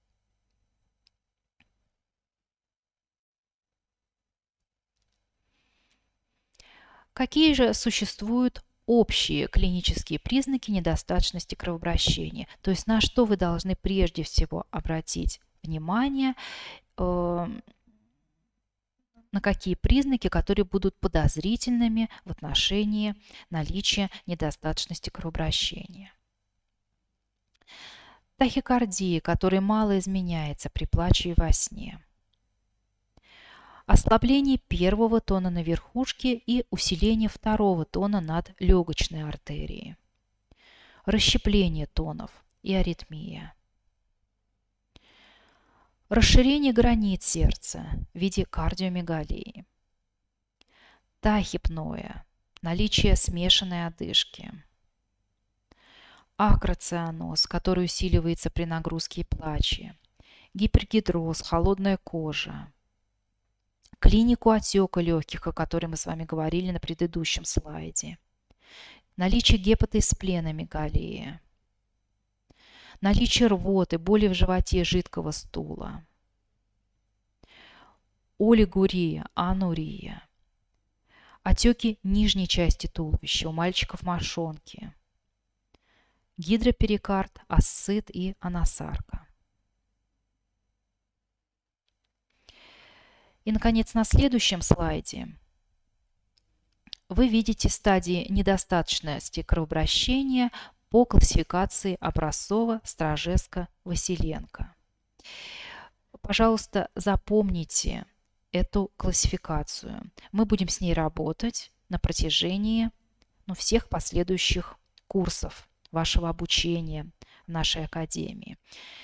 Какие же существуют общие клинические признаки недостаточности кровообращения? То есть на что вы должны прежде всего обратить внимание, э, на какие признаки, которые будут подозрительными в отношении наличия недостаточности кровообращения? Тахикардия, которая мало изменяется при плаче и во сне. Ослабление первого тона на верхушке и усиление второго тона над легочной артерией. Расщепление тонов и аритмия. Расширение границ сердца в виде кардиомегалии. Тахипноя. Наличие смешанной одышки. Акроцианоз, который усиливается при нагрузке и плаче. Гипергидроз, холодная кожа. Клинику отека легких, о которой мы с вами говорили на предыдущем слайде. Наличие гепатоспленомегалии. Наличие рвоты, боли в животе, жидкого стула. Олигурия, анурия. Отеки нижней части туловища, у мальчиков мошонки. Гидроперикард, асцит и анасарка. И, наконец, на следующем слайде вы видите стадии недостаточности кровообращения по классификации Образцова-Стражеска-Василенко. Пожалуйста, запомните эту классификацию. Мы будем с ней работать на протяжении ну, всех последующих курсов вашего обучения в нашей академии.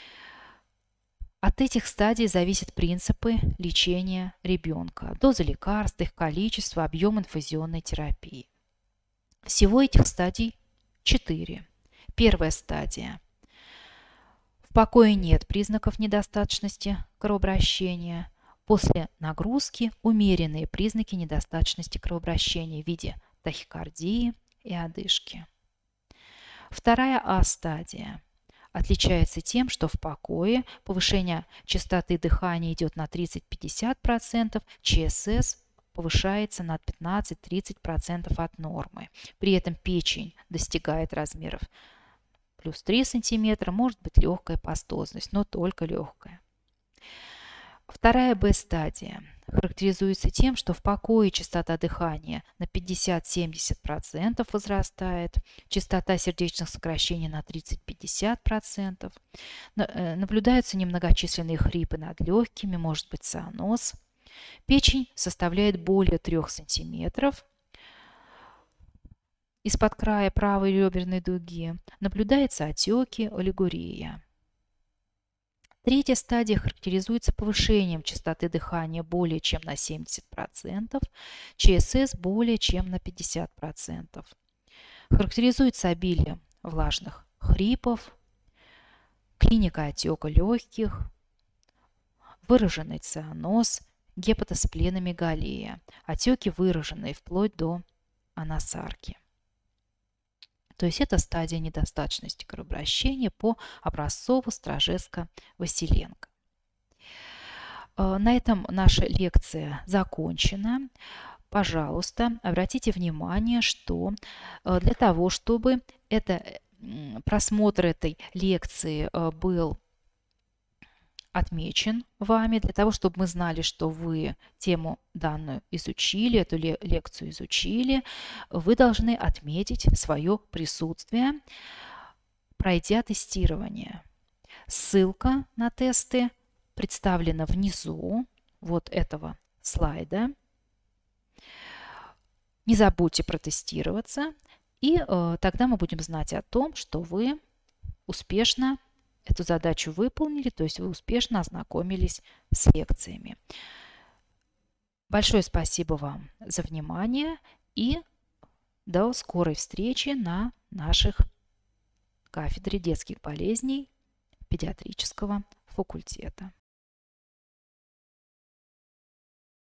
От этих стадий зависят принципы лечения ребенка, доза лекарств, их количество, объем инфузионной терапии. Всего этих стадий четыре. Первая стадия. В покое нет признаков недостаточности кровообращения. После нагрузки умеренные признаки недостаточности кровообращения в виде тахикардии и одышки. Вторая А-стадия. Отличается тем, что в покое повышение частоты дыхания идет на тридцать-пятьдесят процентов, ЧСС повышается на пятнадцать-тридцать процентов от нормы. При этом печень достигает размеров плюс три сантиметра, может быть легкая пастозность, но только легкая. Вторая Б-стадия характеризуется тем, что в покое частота дыхания на пятьдесят-семьдесят процентов возрастает, частота сердечных сокращений на тридцать-пятьдесят процентов, наблюдаются немногочисленные хрипы над легкими, может быть цианоз. Печень составляет более трёх сантиметров, из-под края правой реберной дуги наблюдаются отеки, олигурия. Третья стадия характеризуется повышением частоты дыхания более чем на семьдесят процентов, ЧСС более чем на пятьдесят процентов. Характеризуется обилием влажных хрипов, клиника отека легких, выраженный цианоз, гепатоспленомегалия, отеки выраженные вплоть до анасарки. То есть это стадия недостаточности кровообращения по Образцову-Стражеско-Василенко. На этом наша лекция закончена. Пожалуйста, обратите внимание, что для того, чтобы это, просмотр этой лекции был отмечен вами, для того, чтобы мы знали, что вы тему данную изучили, эту лекцию изучили, вы должны отметить свое присутствие, пройдя тестирование. Ссылка на тесты представлена внизу вот этого слайда. Не забудьте протестироваться, и э, тогда мы будем знать о том, что вы успешно эту задачу выполнили, то есть вы успешно ознакомились с лекциями. Большое спасибо вам за внимание и до скорой встречи на наших кафедре детских болезней педиатрического факультета.